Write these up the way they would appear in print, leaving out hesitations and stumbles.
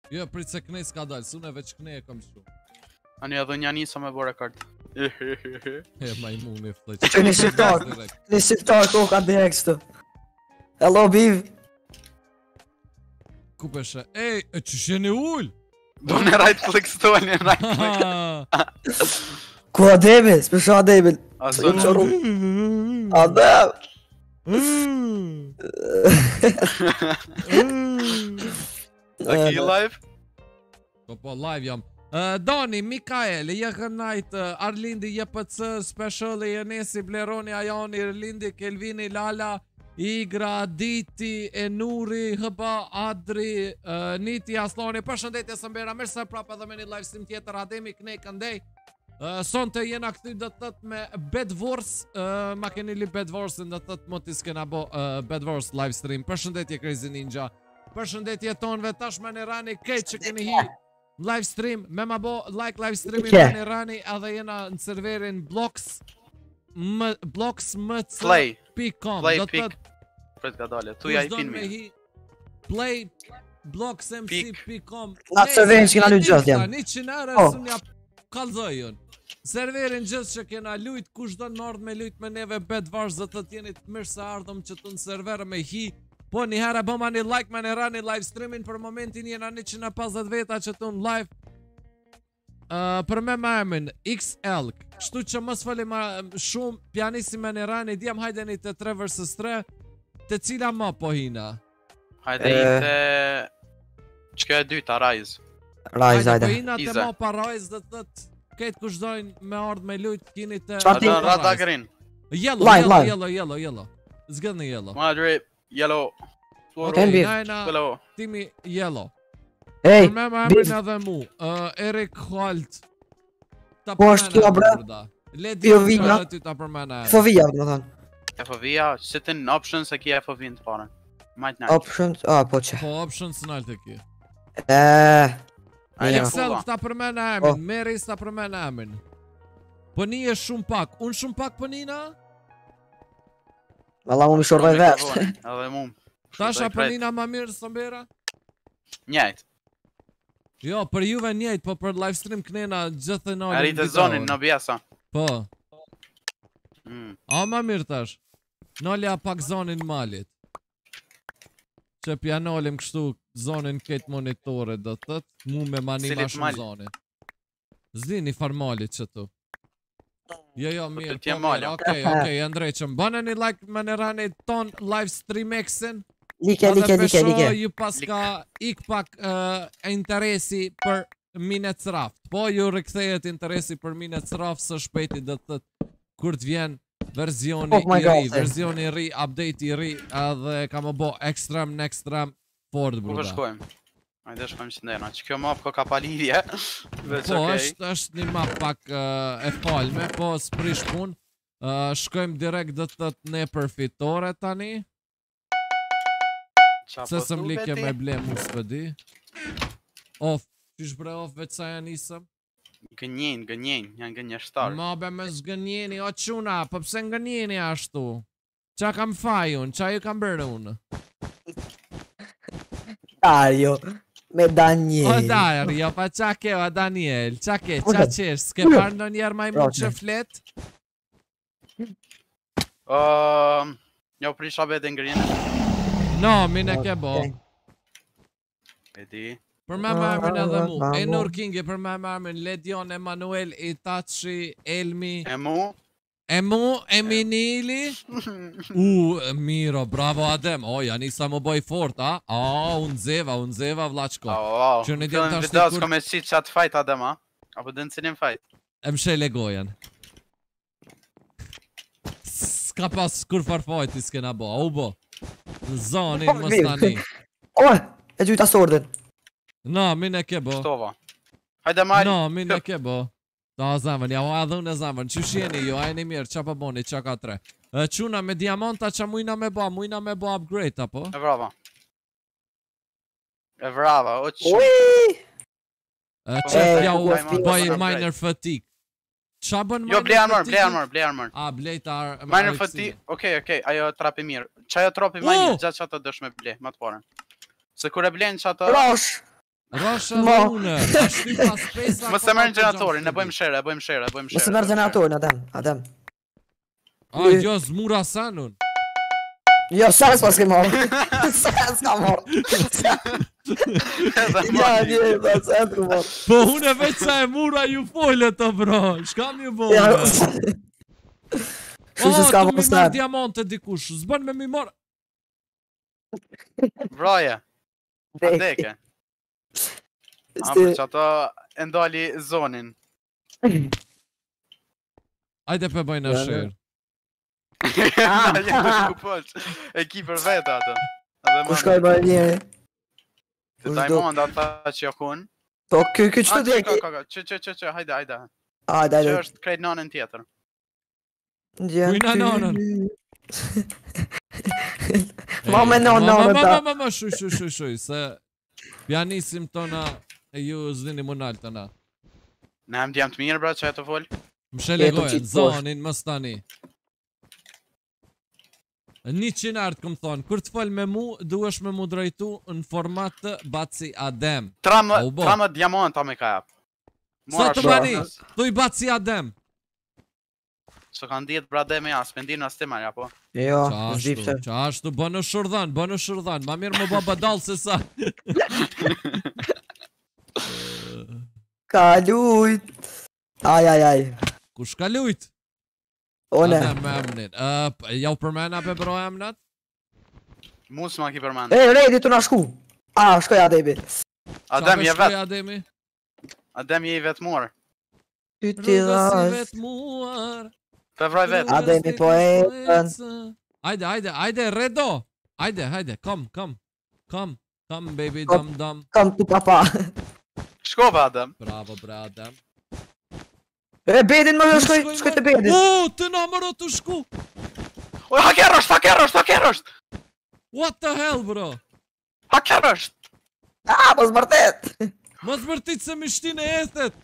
Jo, prit se Knej s'ka dal, s'une veç Knej e kam shumë. Ani edhe një nisa me bërë rekord. E majmuni fleq. Që një shqiptar, një shqiptar koka direkt shtu. Hello, Biv. Ku peshe? Ej, e që sheni ull? Do në right click stone, në right click. Ku Ademi, s'pesho Ademi. A Jo zonë. çoru. Adem. A ki live? Po live jam. Doni, Mikael, Jehënajt, Arlindi, JPC, Special, Jenesi, Bleroni, Ajoni, Arlindi, Kelvini, Lala, Igra, Diti, Enuri, Hëba, Adri, Niti, Asloni, përshëndetje Sëmbera, mirë se prapë edhe me një live stream tjetër, Ademi, Knej, Këndej. Sonte jena këthy dhe tët me Bedwars, ma keni li Bedwarsin dhe tët mo t'i s'kena bo Bedwars live stream. Përshëndetje Crazy Ninja, përshëndetje tonve tash me në rani kejt që keni hi live stream, me ma bo like live streamin me në rani edhe jena në serverin blocksmc.com Pret ka dale, tu ja I pin mi. Play blocksmc.com. Na serverin që kena lu gjithë jam. 100 euro së nja kalzojon. Serverin gjithë që kena lujt, kush do në ardhë me lujt me neve Bedwars dhe të tjenit mirë se ardhëm që të në server me hi. Po një herë bëma një like me në rani live streamin, për momentin jena 150 veta që të në live. Për me emrin XL, kështu që mos falim shumë, pianisi me në rani, djem hajdeni të 3 vs 3, të cila ma po hina? Hajde I të... Qëka e dyta, Rise. Rise, hajde. Po hina të ma pa Rise dhe të këtë kush dojnë me ardhë me lujt, kini të... Atë në rada green. Yellow. Zgëdhni yellow. Madri, yellow. Okej, najna timi yellow. Ej, me emrin edhe mu, Erik Holt. Po është kjo bre? Ledi ty ta përmena. FOV-ja, më thonë. FOV-ja, sit in options e ki FOV-in të parën. Majt nalt. Options, po që. Po options nalt e ki. Ajde Excel fuva. ta përmena emrin, Meris ta përmena emrin. Po një e shumë pak, unë shumë pak po nina? Valla mu mi shorvaj vesh. Edhe mu. Tasha po nina ma mirë Sëmbera? Njajt. Jo, për juve njejt, po për live stream kënena gjithë në alin. Arrit e zonin në bjesa. Po. A ma mirë tash. Nolja pak zonin malit. Që pjanolim kështu zonin këtë monitore dhe tëtë, mu me mani ma shumë zonin. Zdi një farmalit që tu. Jo, mirë, po mirë, okej, Andrejqëm. Bënë një like me në rani ton live stream X-in. Like. Ju paska ik pak interesi për Minec Raft. Po ju rikthejet interesi për Minec Raft së shpejti dhe tëtë kur të vjen verzioni i ri, update i ri, edhe ka më bo Extreme, Nextreme, Ford, bruda. Ku përshkojmë? Ajde shkojmë që ndena, që kjo map ko ka pa lidhje. Po, është një map pak e falme, po s'prish pun. Shkojmë direkt dhe të të ne për fitore tani. Se së mlike me ble mu s'pëdi. Off, qysh bre off veç sa janë isëm? Gënjen, janë gënjeshtar. Ma be me zgënjeni, o quna, po pse ngënjeni ashtu? Qa kam faj unë, qa ju kam bërë unë? Dario, me Daniel. O Dario, pa qa ke o Daniel, qa ke, qa qesh, s'ke parë në njerë majmun që flet? Jo prisha bete ngrinë. No, mine ke bo. E di. Për me marmin edhe mu, Enur Kingi, për me marmin, Ledion, Emanuel, Itachi, Elmi. Eminili. Miro, bravo Adem. O, Janisa më boj fort, a? Unë zeva vlaqko. Këtë në video s'ko me qitë qatë fajt Adem, a? Apo dënë cilin fajt? E më shele gojen. S'ka pas kur farfajt i s'kena bo, u bo. Zonin, mos tani. O, e gjyta sordin. No, mine ke bo. Shtova. Hajde marri. No, mine ke bo. Da, zamën, ja o adhune zamën. Që shjeni jo, ajni mirë, qa pa boni, qa ka 3. Quna me diamanta qa mujna me bo upgrade, apo? E vrava, o që. Qef ja u bëj minor fatigue. Qa bën minor fatigue? Jo, ble armor. A, blejt armor. Minor fatigue, okej, ajo trapi mirë. Qa jo trapi minor, gjatë që ato dësh me ble, ma të porën. Se kur e blenë që ato... Rosh! Rasha dhe une, a shty pas pesa... Mos e merr gjeneratorin, e bëjmë shere, e bëjmë shere, e bëjmë shere. Mos e merr gjeneratorin, Adem. A, jo, zmura sanun. Jo, sa s'pas ke marrë. Sa s'ka marrë. Ja, një, sa s'ka marrë. Po une veç sa e mura ju folë të bro, shkam ju bo. Ja, O, të mi marrë diamante dikush, zbën me mi marrë. Vraje, adeke. A, për që ato e ndali zonin. Ajde pe bëjnë a shërë. E ki për vetë ato. Ku shkoj bërë njeri? Të Diamond ata që jakun. Po, kjo qëtë djeki? Që, hajde. Hajde. Që është krejt nanën tjetër. Kujna nanën? Ma me nanën ta. Ma, shuj, se pianisim tona e ju zdini munal të na. Ne hem t'jem të mirë, bra, që e të folë. Më shelegojnë, zonin, më stani. 100 artë këmë thonë, kur të folë me mu, duesh me mu drejtu në format të Baci Adem. 13 diamanta me ka jap. Sa të mani, thuj Baci Adem. Që kanë ditë bra Ademi as, pendinë as të marja, po. Jo, zhipse. Qa ashtu, bënë shurdhan, ma mirë më bë badalë se sa. Ka lujt. Aj. Kush ka lujt? One. Adem me emnin. Ja u përmena pe bro emnat? Mu s'ma ki përmend. Rejdi të na shku. Shkoj Ademi. Ademi je vet. Ademi? Ademi je i vetmuar. Ty ti Rrugës i vetmuar. Pe vroj vet. Ademi po e. Ajde, Redo. Ajde, kom, baby, dam. Kam tu papa. Shkova Adem. Bravo, bre Adem. Bedin më shkoj të bedin. O, të na mëro të shku. O, haker është. What the hell, bro? Haker është. Mos vërtet. Mos vërtit se më shtin e ethet.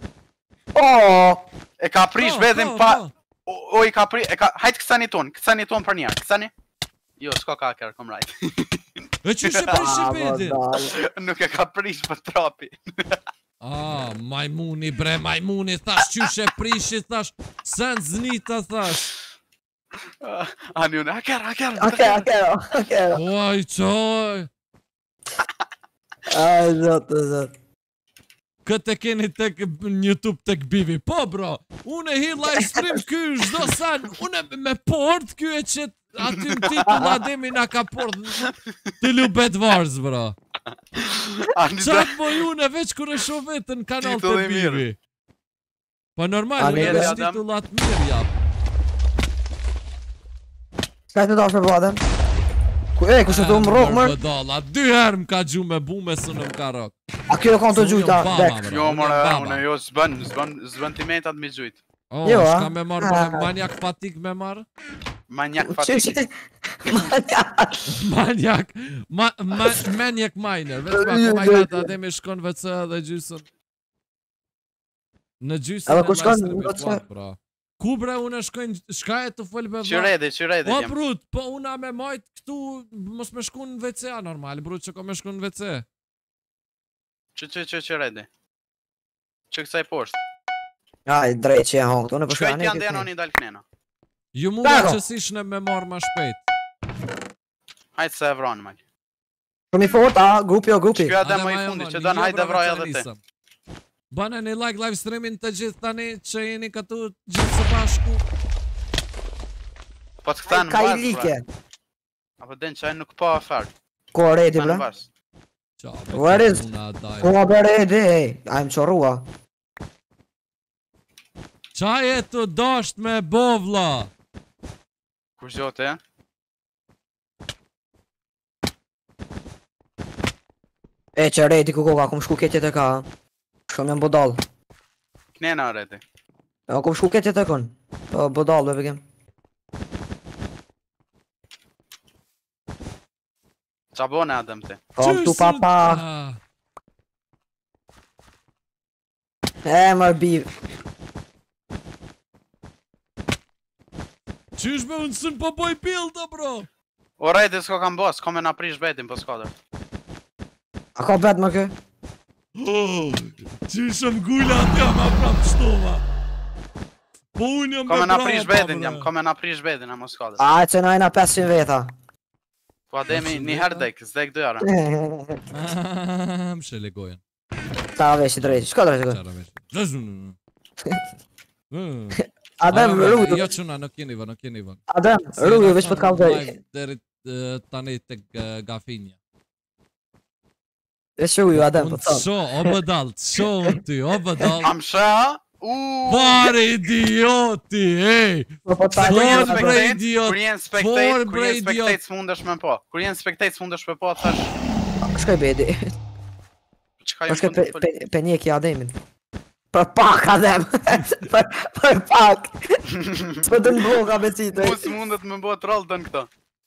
E ka prish bedin pa... O, i ka prish... Hajtë kësani ton për njerë, kësani. Jo, s'ka ka haker, kom rajt. E që shë prish e bedin? Nuk e ka prish për trapi. Majmuni bre, majmuni, thash qyshe prishi, thash, sen znita, thash. Anjune, haker. Haker. Oj, qoj. Aj, zot. Këtë e keni tek në YouTube tek Bivi. Po, bro, unë e hi live stream ky shdo san, unë me port ky e qëtë, aty në titull Ademi nga ka port të lubet vars, bro. Qatë po ju në veç kër e shoh vetë në kanal të Bivi. Po normal, në veç titullat mirë jap. Ska të dash me badem? Ku shë të më rok mërë? Bëdalla, 2 herë më ka gju me bume së në më ka rok. A kjo kanë të gjujta, dek. Jo, mërë, unë jo, zbën timetat me gjujt. O, shka me marrë manjak patik me marrë? Manjak patik. Manjak miner. Veç pa komajnat Ademi shkon vëcë dhe gjysën. Në gjysën e mastermit, pra. Ku bre unë shka e të folë me vërë? Qyredi. O, brut, po unë me majtë këtu, mos me shku në WC, normal, brut, që ko me shku në WC. Qyredi. Që kësaj poshtë. Aj, drejt që e hongë, të unë përshka Shkojt janë dhe janë një dalë knena. Ju mua që si shne me marrë ma shpejt. Hajtë se e vranë, maj. Shumë i fort, grupi. Shkjoja dhe më i fundi, që dënë hajtë dhe vraja dhe te. Bane një like live streamin të gjithë tani që jeni këtu gjithë së bashku. Po të këtanë në Ka i basë, like. Apo den që e nuk po afer. Ko redi, bra? Where is? Ko be redi, ajmë qorua. Qaj e të dasht me bovla? Kur gjote, e? E që redi ku koka, kom shku ketjet e ka. Shkom jam bodal. Knena redi. Kom shku ketjet e kon. Bodal, be begim. Qa bone adem ti? Kom tu papa. Mër biv. Qysh me unë sën po boj pilda, bro? O redi s'ko kam bos, s'ko me na prish betin po s'kader. A ka bet më kë? Që ishëm gula atja ma prap shtova. Po unë jam Kome na prish bedin jam, kome na prish bedin a mos kallës. A, që najna 500 veta. Po Ademi një herë dek, s'dek 2 herë. Më shele gojen. Ta vesh i drejti, shko drejti Qara vesh. Adem, rrugi. Jo quna, nuk jeni vë, nuk jeni vë. Adem, rrugi, veç për të kalë Deri tani të gafinja. Veç rrugi, Adem, Unë për të të sho, o bëdall, të sho unë ty, o bëdall. Am shë, Pare idioti, ej! Po ta Kur gjë, jenë bre idiot, Kur jenë spectate s'mundesh me po. Kur jenë spectate s'mundesh me po, thash. shkoj bedi. Çka Po jam shkoj mund të penjeki Ademin. Për pak Adem. Për pak. S'po të mboga me citë. Po s'mundet me bë troll dën këto.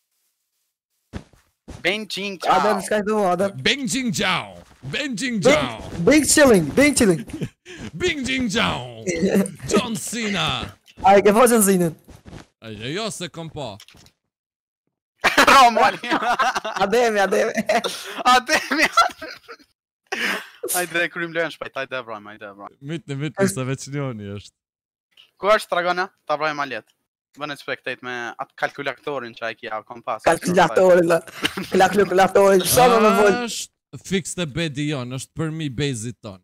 Benjing Adem, ciao. s'ka të mua, Adem. Bing Jing Jiao, Bing Jing Jiao, Big chilling, big chilling. Bing Jing Jiao, John Cena. A, ke faqen zinën. Jo se kom po. Romani. Ademi. Ademi. Hajde krym lën shpejt, hajde vrojmë, hajde vrojmë. Mitni se veç njoni është. Ku është Tragona? Ta vrojmë alet. Bënë spectate me atë kalkulatorin që ai kia kompas. Kalkulatorin, la. Kalkulatorin, shumë me vol. Është fix të bedi jonë, është për mi bezit ton.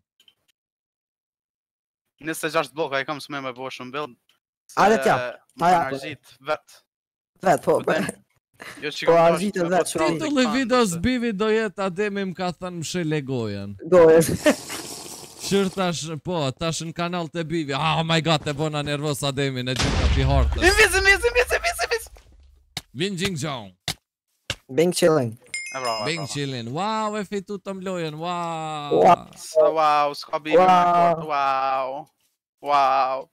26 bloka i kam s'me me bo shumë bild. Ale t'ja, Më energjit vet. Vet, po. Jo që Po, kam argjitë vet, shumë. Titulli videos bivi do jetë Ademi më ka thënë më shele gojen. Goje. Qërë tash, po, tash në kanal të bivi. Oh my god, e bona nervos Ademi në gjitha pi hartës. Invis. Bing Jing Jiao, Bing chilling. Bing Chillin. Wow, e fitu të mlojen, wow. Wow, s'ka bivi me kort, wow. Wow.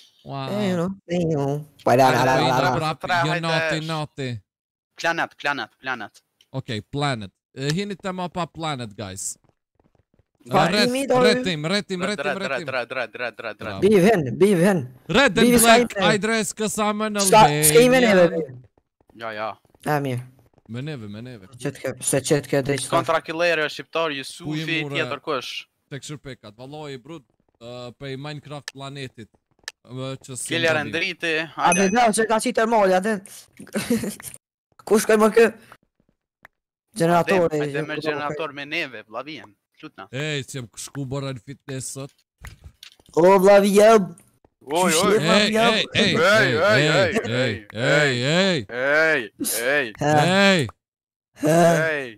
Noti. Planet. Okej, planet. Hini të ma pa planet, guys. Retim. Red. Biv hen. Red and black, I dress kësa më në S'ke i me neve. Ja. A, mirë. Me neve. Se qëtë ke dhe që Kontra Killere, Shqiptar, Ku Jusufi, je mure? tjetër kush. Tek shërpekat, valoj brud, prej Minecraft planetit. Killer Endriti, A dhe dhe që ka qitë moli, a dhe Ku shkoj më kë? Generatori. Hajde me generator me neve, vlavien. Lutna. Ej, që jem shku bora në fitness sot. O, vlavijem. Oj. Ej.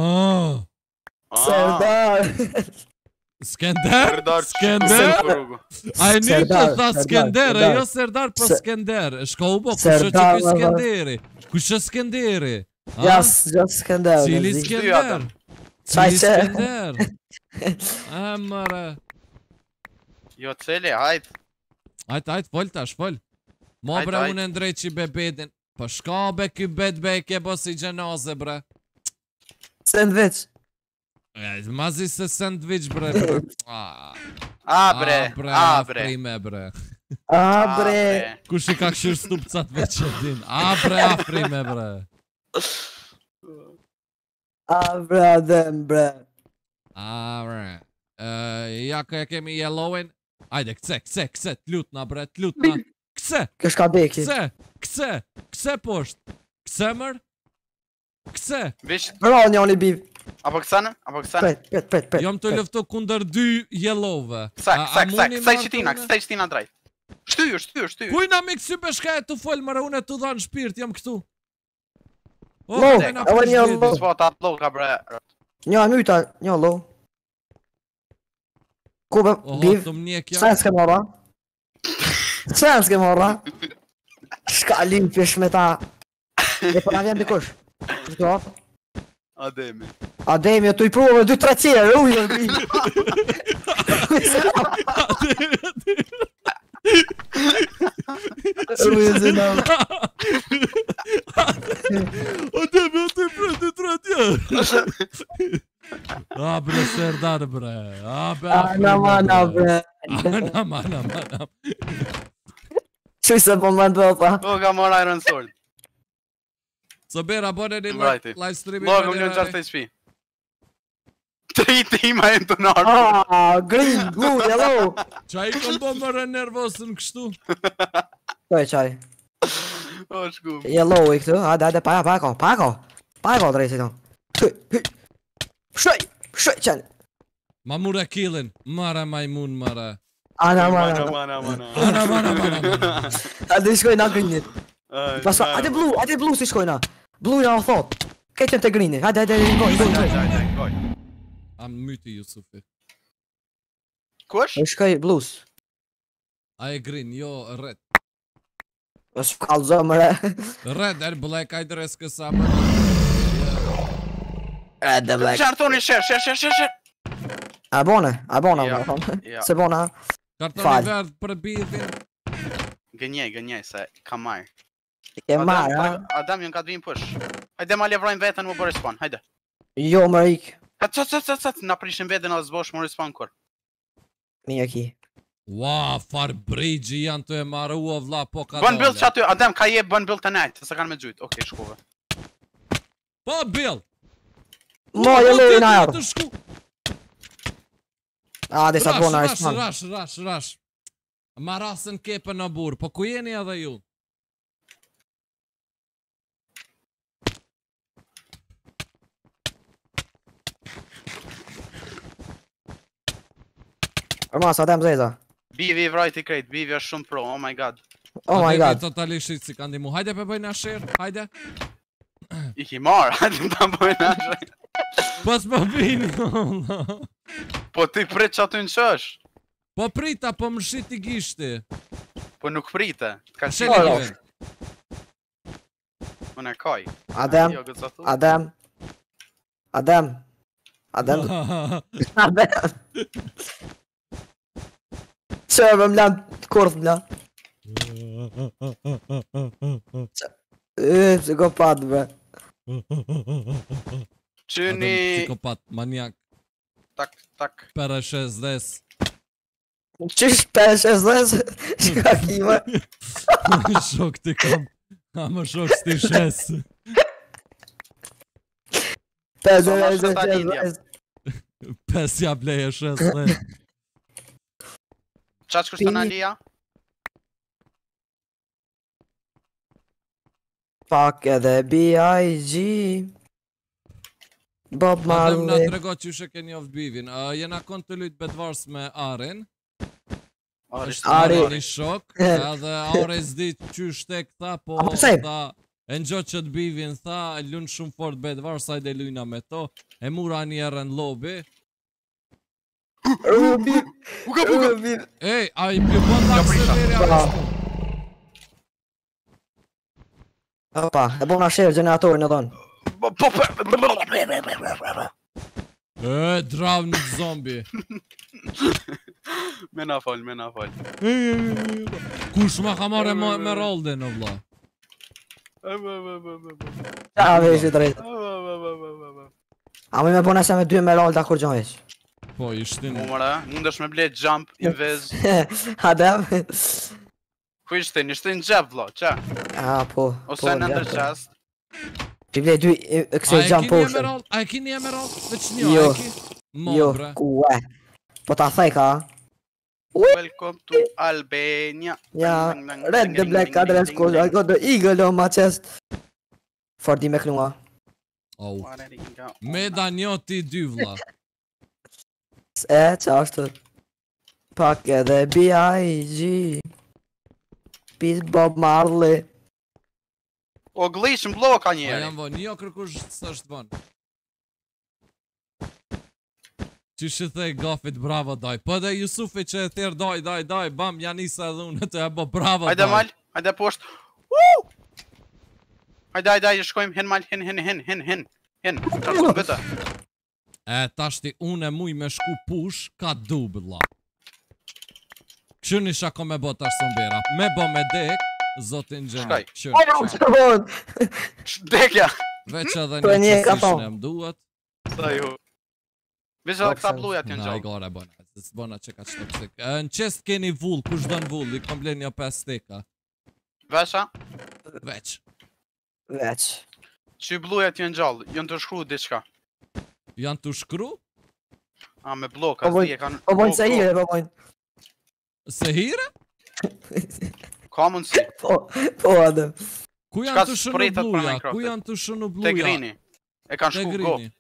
Serdar. Skender? A e një që tha Skender, e jo Serdar po Skender. Shko u bo, kushe që kuj Skenderi? Kushe Skenderi? Jas Skender. Cili Skender? Cili Skender? A mëre. Jo cili, hajt. Hajt, fol tash, fol. Mo bre, unë e ndrej që bebedin. Po shka be ky bed be, ke bo si gjenaze bre. Sandwich. Mazi se sandwich bre. Abre. Afrime bre. Kush i ka këshir stupcat veç e din. Afrime bre. Adem bre. Ja ka kemi yellowin. Ajde, kse, t'lutna bre, t'lutna. Kse! Kësh ka beki. Kse posht. Kse mër? Kse! Bro, një oni biv. Apo kësane? Pet. Jom të lëftu kunder 2 yellowve. Kësaj qëtina drejt. Shtyju. Kujna mi kësy beshka e të folë mëre, unë e të dhanë shpirt, jam këtu. Low, e një low. S'po ta low ka bre. Një myta, një low. Kube, biv. Sen s'ke morra. Shka limpish me ta. E për na vjen dikush. Ademi, tu i provë 2-3 tjere, ujë në biv. Ademi, tu i provë 2-3 tjere. Bre, Serdar bre. Ana bre. Ana. Që se po më ndodha. O, ka mor Iron Sword. So bera, bone një live streaming. Logëm një 4 HP. Tri tima e të nartë. Green, blue, yellow. Qa i kom bo më nervosën kështu? Kaj qaj. O shku. Yellow i këtu, hajde, pa e ko drejtë i tonë. Shoj, qenë. Ma mure killin, mare majmun mare. Ana. Hajde shkoj na greenit. Pasua, hajde blue si shkojna. Blue na o thot. Këtë qenë të greenit, hajde, goj. Am myti Jusufi. Kush? E shkoj blues. A e green, jo red. Është kallëzo mëre. Red, er black, ajde res kësa më. Red the black. Qartoni sher. A bona, Ja. se bona. Kartoni verd për bidhin. Gënjej, se ka marrë. Ke marrë, ha? Adam jën ka të vinë push. Hajde ma levrojnë vetën më bërë spawn, hajde. Jo, më rik. Cat, na prishin vetën as zbosh më spawn kur. Mirë ki. Ua, far bridge janë të e marrua vlla po ka Bën build që aty, Adam ka jep bën build të nejtë, se kanë me gjujt. Okej, shkove. Po Bill! Mo, yellow in air. Të shku! Desa bona respawn. Rash. Ma rasën kepën në burë, po ku jeni edhe ju? Ormas, Adam zeza. Bivi vrajt i krejt, Bivi është shumë pro, oh my god. Oh my god. Totalisht si kanë dimu. Hajde pe bëjnë a share, hajde. I ki marrë, hajde ta bëjnë ashtë. Pas po vini, Po ti prit që aty në qësh. po prita, po më shit i gishti. Po nuk prite. Ka Shele qenë. një vend. Unë e kaj. Adam. Jo, gëtë zatu. Adam. Qërë më mlan kurth mla. Psikopat bre. Qyni. Psikopat, maniak, Tak. pereshes dhes. Qysh pesh e zdes? Shka kime? Shok ti kam. A më shok s'ti shes. Pesh Sa ma e shkëta lindja. zdes. Pesja bleje shes dhe. Qa që kështë në Alia? Fuck edhe B.I.G. Bob Adem na Marley. trego që shë keni of bivin. Jena kon të lujt bedvars me Arin. Është Ari. Ari një shok. Edhe Ari s'di që shtek tha, po A, pse? tha. E në gjotë që të bivin tha, lunë shumë fort bedvars, sajde lujna me to. E mura një erën lobi. Rubi. Uka. Rubi. Ej, a i pjepon të prisha. akseleri a Pa. rështu. Opa, e bona share generatorin e thonë. Drav në zombi. Me na fal. Kush ma ka mare me rolde në vla? A vesh i drejt. A me bona se me 2 meralda kur gjon vesh. Po, ishtin. Mumëra, mundesh me ble jump, invez. Adam. Ku ishte në gjep vlo, qa? Po. Ose në ndër qast. Ti vle 2 A këse e jump kini potion. emerald? A e kini emerald? Veç një, Jo. a e ki? Mo, Jo, bre. ku e. Po ta thej ka. Welcome to Albania. Ja, red the black address code, I got the eagle on my chest. Fordi me knua. Au. Me da një ti 2 vla. Qa është? Pak edhe B.I.G. Peace Bob Marley. O glitch në bloka A njeri. jam vën, jo kërkush s'është vën. Që shë thej gafit bravo daj. Po dhe Jusufi që e thirë daj, bam, janë isa edhe unë të e bo bravo daj. Hajde mal, hajde poshtë. Hajde, shkojmë, hin mal, hin. Qartun bëtë. Tashti unë e muj me shku push, ka dubla. Këshu një shako me bo tash sombera. Me bo me dek, zotin gjenë. Shkaj. Dekja. Veç edhe Po, një një ka qësishën thonë. e mduat. Sa ju. Vishë edhe këta blujat janë Na i gjallë. gore bona, s'bona që ka qëtë pësik. Në qest keni vull, kush do në vull, i kom blen një 5 steka. Vesha, Veç. Veç. që blujat janë gjallë, janë të shkru diçka. Janë të shkru? A, me bloka, zi e kanë... Po bojnë se hire, po bojnë. Se hire? Ka mundësi. Po, Adem. Ku Çka janë të shënu spretat për bluja? Minecraftit? Ku janë të shënu Te bluja? grini. E kanë Te shku go. grini.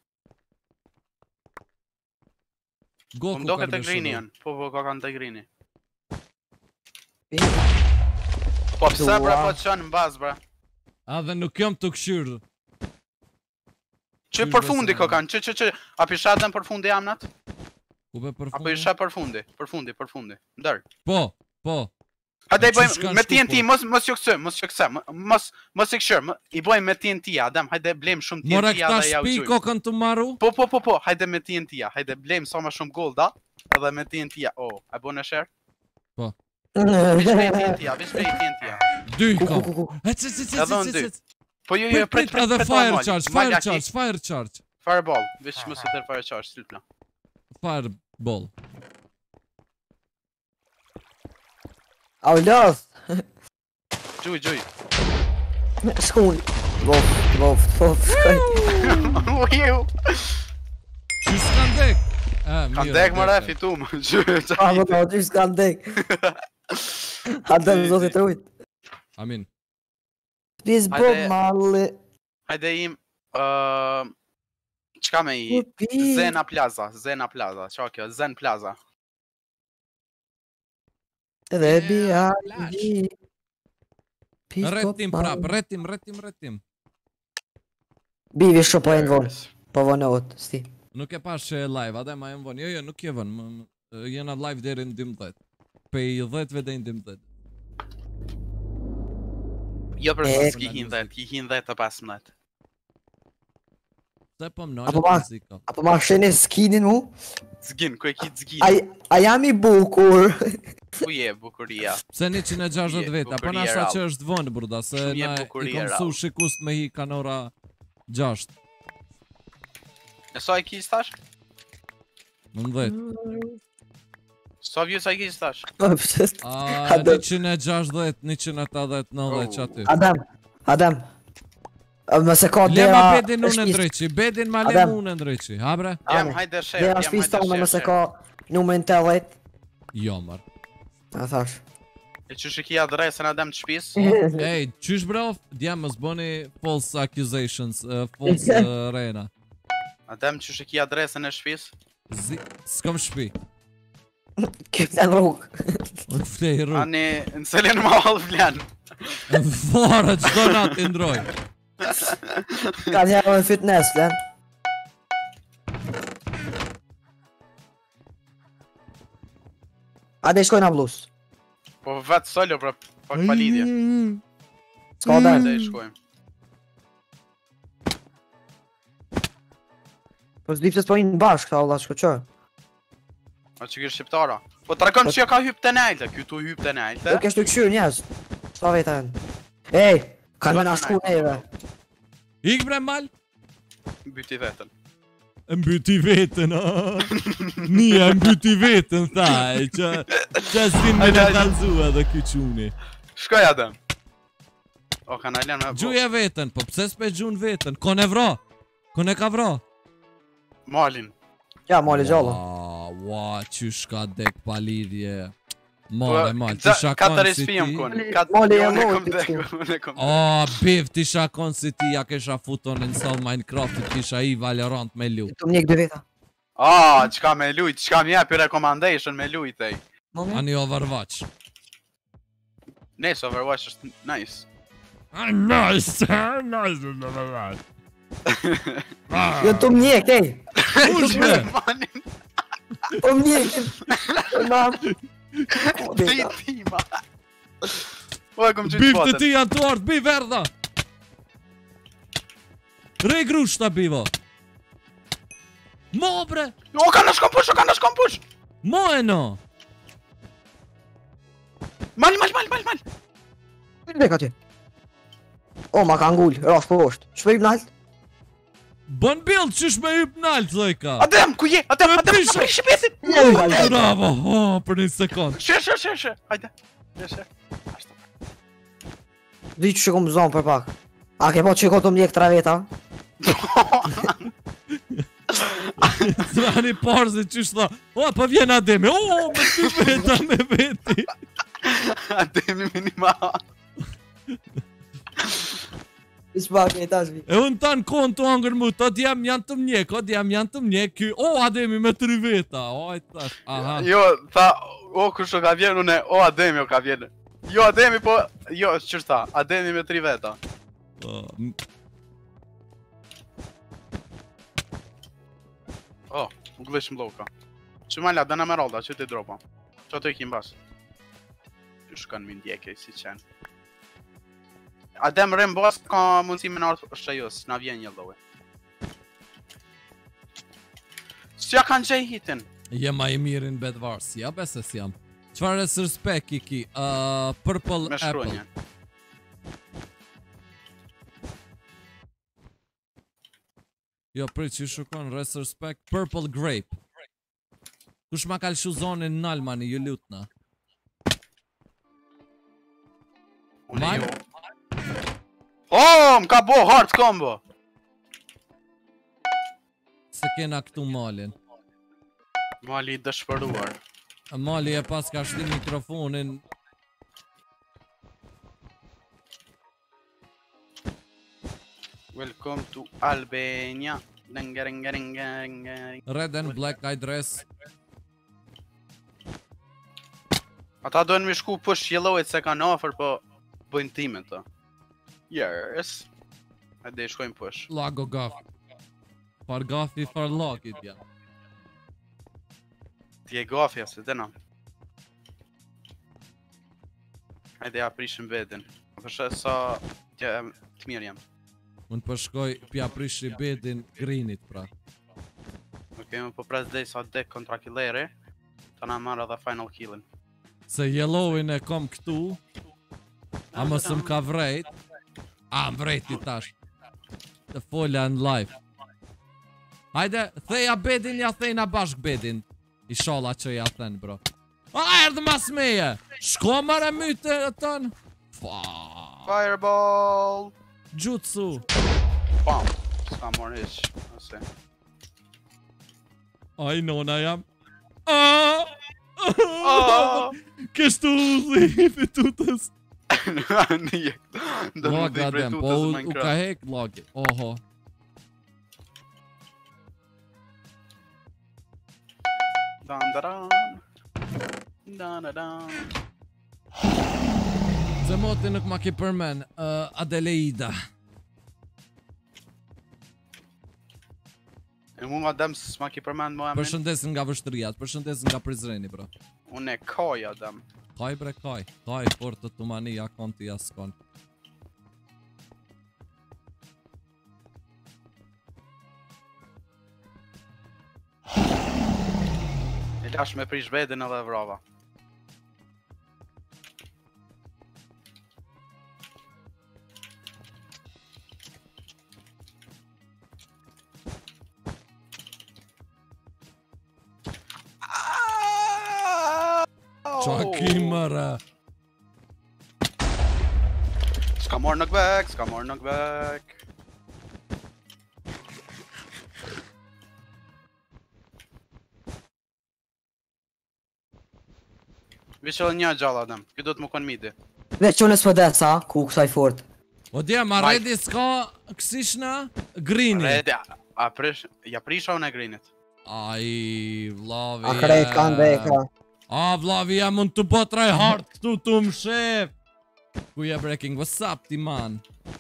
Go Po ku mdoke kanë te grini shënu. janë. Po, ka kanë te grini. Po pse bra po të shënë në bazë bra? A dhe nuk jam të këshyrë. Që për fundi ko kanë, që, a pisha dhe në për fundi jamnat? Ku be për Apo fundi? isha për fundi, ndër. Po. Hajde i Që bëjmë s'kan me shku, TNT, po. mos ju kësë, mos i këshër, i bëjmë me TNT, Adem, hajde blejmë shumë TNT Mora dhe këta ja u shpi gjujmë. kokën të maru? Po, hajde me TNT, hajde blejmë sa ma shumë golda, edhe me TNT, a bo në shërë? Po. Vish blej TNT, Dy kam. Ku. Edhe në dy. Po ju, Prit, edhe fire charge. Fireball, vish mos e tërë fire charge, stilpna. Fireball. Au lëth. Gjuj. Shkun. Bof, shkoj. Uiu. Që s'kan dek? Kanë dek më refi tu më, A, më të ty s'kan dek. Adem, zotit rujt. Amin. Pis Hajde. Bob Marley. Hajde im, qka me i? Zena Plaza, qa kjo, Zen Plaza. Edhe B.I.G. Rretim prap, rretim. Bivi shumë po e në vonë. Po vonohet, sti. Nuk e pash që e live, adem ma e më vonë. Jo, nuk je vonë. Jena live deri në 12. Pej 10 dhe në 12. Jo për së ki hin 10 të 15. Se po më Apo nalë ma- muzika. Apo ma shene skinin mu? Zgin, ku e ki zgin. A jam i bukur. Ku je bukuria? Pse 160 veta, po bukuria nasa rall. që është vonë, burda, se Shumë je na i bukuria kom su rall. shikust me hi kanora 6. E sa e ki stash? Në 10. Sa views a ki stash? A, Adem. 160, 180, 90 që aty. Adem. Mëse ka Lema dera... bedin unë ndryqi, bedin ma Adem. lemu unë ndryqi, ha bre? Jam hajde share, Dera shpis tonë mëse ka numrin 80. Jo, mar. A thash. E që shiki adresën Adem të shpis? Ej, qysh bre of, djem mës boni false accusations, false rena. Adem që shiki adresën e shpis? S'kom shpi. Këtë në rrugë. Unë flej rrug. Ani, në selin ma halë vlen. Fara, qdo natë i ndroj. Ka njerë në fitness, len. Ade shkojnë a blus. Po vetë solo, pra, pak pa lidhje. S'ka dhe. Hajde i shkojmë. Po s'dip se s'pojnë bashkë, ta Allah, shko që. A që kërë shqiptara. Po të rekon që ka hyp të nejlte, kjo tu hyp të nejlte. Nuk është të këshyrë njës. S'pa veta në. Ej, kanë me nga shku neve. Ik bre mal? Byti vetën. Mbyti vetën, a? Nia, mbyti vetën, thaj, që s'vin me në kalzua dhe ky quni. Shkoj Adem. O, kanë alen me... Gjuje vetën, po pse s'pe gjun vetën? Kon e vro? Kon e ka vro? Malin. Ja, mali gjallë. Ua, qysh ka dek pa lidhje. Male, mal, ti shakon Katër si ti. ispijëm kun. Mali e Unë e moj, kom ti dek, kështu. unë e kom dek. O, biv, ti shakon si ti, ja kesha futon install Minecraft, kisha i Valorant me lu. Të mjek 2 veta. Qka me lujt, qka më jepi recommendation me lujt ej. Ani Overwatch. Nice, Overwatch është nice. Nice, Overwatch. Jo të mjek, ej. Ush bre, Malin, Po mjek. Po mam. të i tima. Po e kom qytë biv të botën. ti janë të ardë, biv erda. Rej grushta, bivo. Mo bre, O, kanë në shkom push, mo e no. Mal. Këtë dek aty. O, ma ka ngull, rast po është. Shpejt nalt. Bon build, qysh me hyp nalt, zojka. Adem, ku je? Adem, prisha. prish besin. Bravo, për një sekund. Shë, hajde. Shë. Di që kom zonë për pak. A ke po që ko të mjek 3 veta? Zvani parë që shta, o, pa vjen Ademi, o, me ty veta me veti. Ademi minimal. Ishbaki, tash vi. E unë tanë konë të angër mu, të djem janë të mjek, ky, o, Ademi me 3 veta, o, e tash, aha. Jo, tha, o, kështë ka vjen, une, o, Ademi o ka vjen. Jo, Ademi, po, jo, qështë tha, Ademi me 3 veta. O, u glishëm loka. Që malla, dëna me rolda, që ti dropa. Që të ikim bas. Që shkën mi ndjekej, si qenë. Adem rrim bas, ka mundësi me nërë shajus, na vjen një love. S'ja kanë gjej hitin. Jema i mirin bedvars, ja beses jam. Qfar e sërspek i ki? Purple Me apple. shkronje. Jo, prit që shukon, resurspect, purple grape. Kush ma kalshu zonin në Almani, ju lutna. Unë jo. Oh, m'ka bo hard combo. Se kena këtu malin. Mali i dëshpëruar. Mali e pas ka shti mikrofonin. Welcome to Albania. Red and black eye dress. Ata dojnë me shku push yellowit se kanë offer, po bëjnë time të. Yes. E dhe i shkojnë push. Lago gafi. Far gafi, far lagit ja. Ti e gafja se dena. Hajde ja prishim vedin. Përshë sa të mirë jam. Unë përshkoj pja prishi bedin greenit pra. Ok, më po pres dhej sa dek kontra killeri. Ta na marrë edhe final killin. Se yellowin e kom këtu. A më sëm ka vrejt. A më vrejt i tash. Të folja në live. Hajde, theja bedin, ja thejna bashk bedin. I shola që ja thënë bro. A erdhë mas meje. Shko mare myte e tënë. Fireball! Jutsu. Pam! S'ka morë hiq. Ose. Aj nona jam. Kështu uzi fitutës. Nije. Loga dem, po u ka hek logi. Oho. Zemoti nuk ma ki përmen, Adeleida. E mu nga dem s'ma ki përmen mo e min. Përshëndesin nga vështëriat, përshëndesin nga Prizreni bro. Unë e koja dem. Kaj bre kaj, kaj por të tumani ja konti ja s'kon. E lash me prish vedin edhe vrava. Qaki mëre. S'ka morë në këbek, s'ka morë në këbek. Vishë një gjalla dem, kjo do të më konë midi. Dhe që nësë pëdet sa, ku kësaj fort. O dje, ma redi s'ka kësishna grini. Redi, ja prisha unë e grinit. Aj, vlavi. A krejt kanë veka. A, vlavi, ja mund të po try hard këtu të më shef. Ku je breaking, what's up ti man?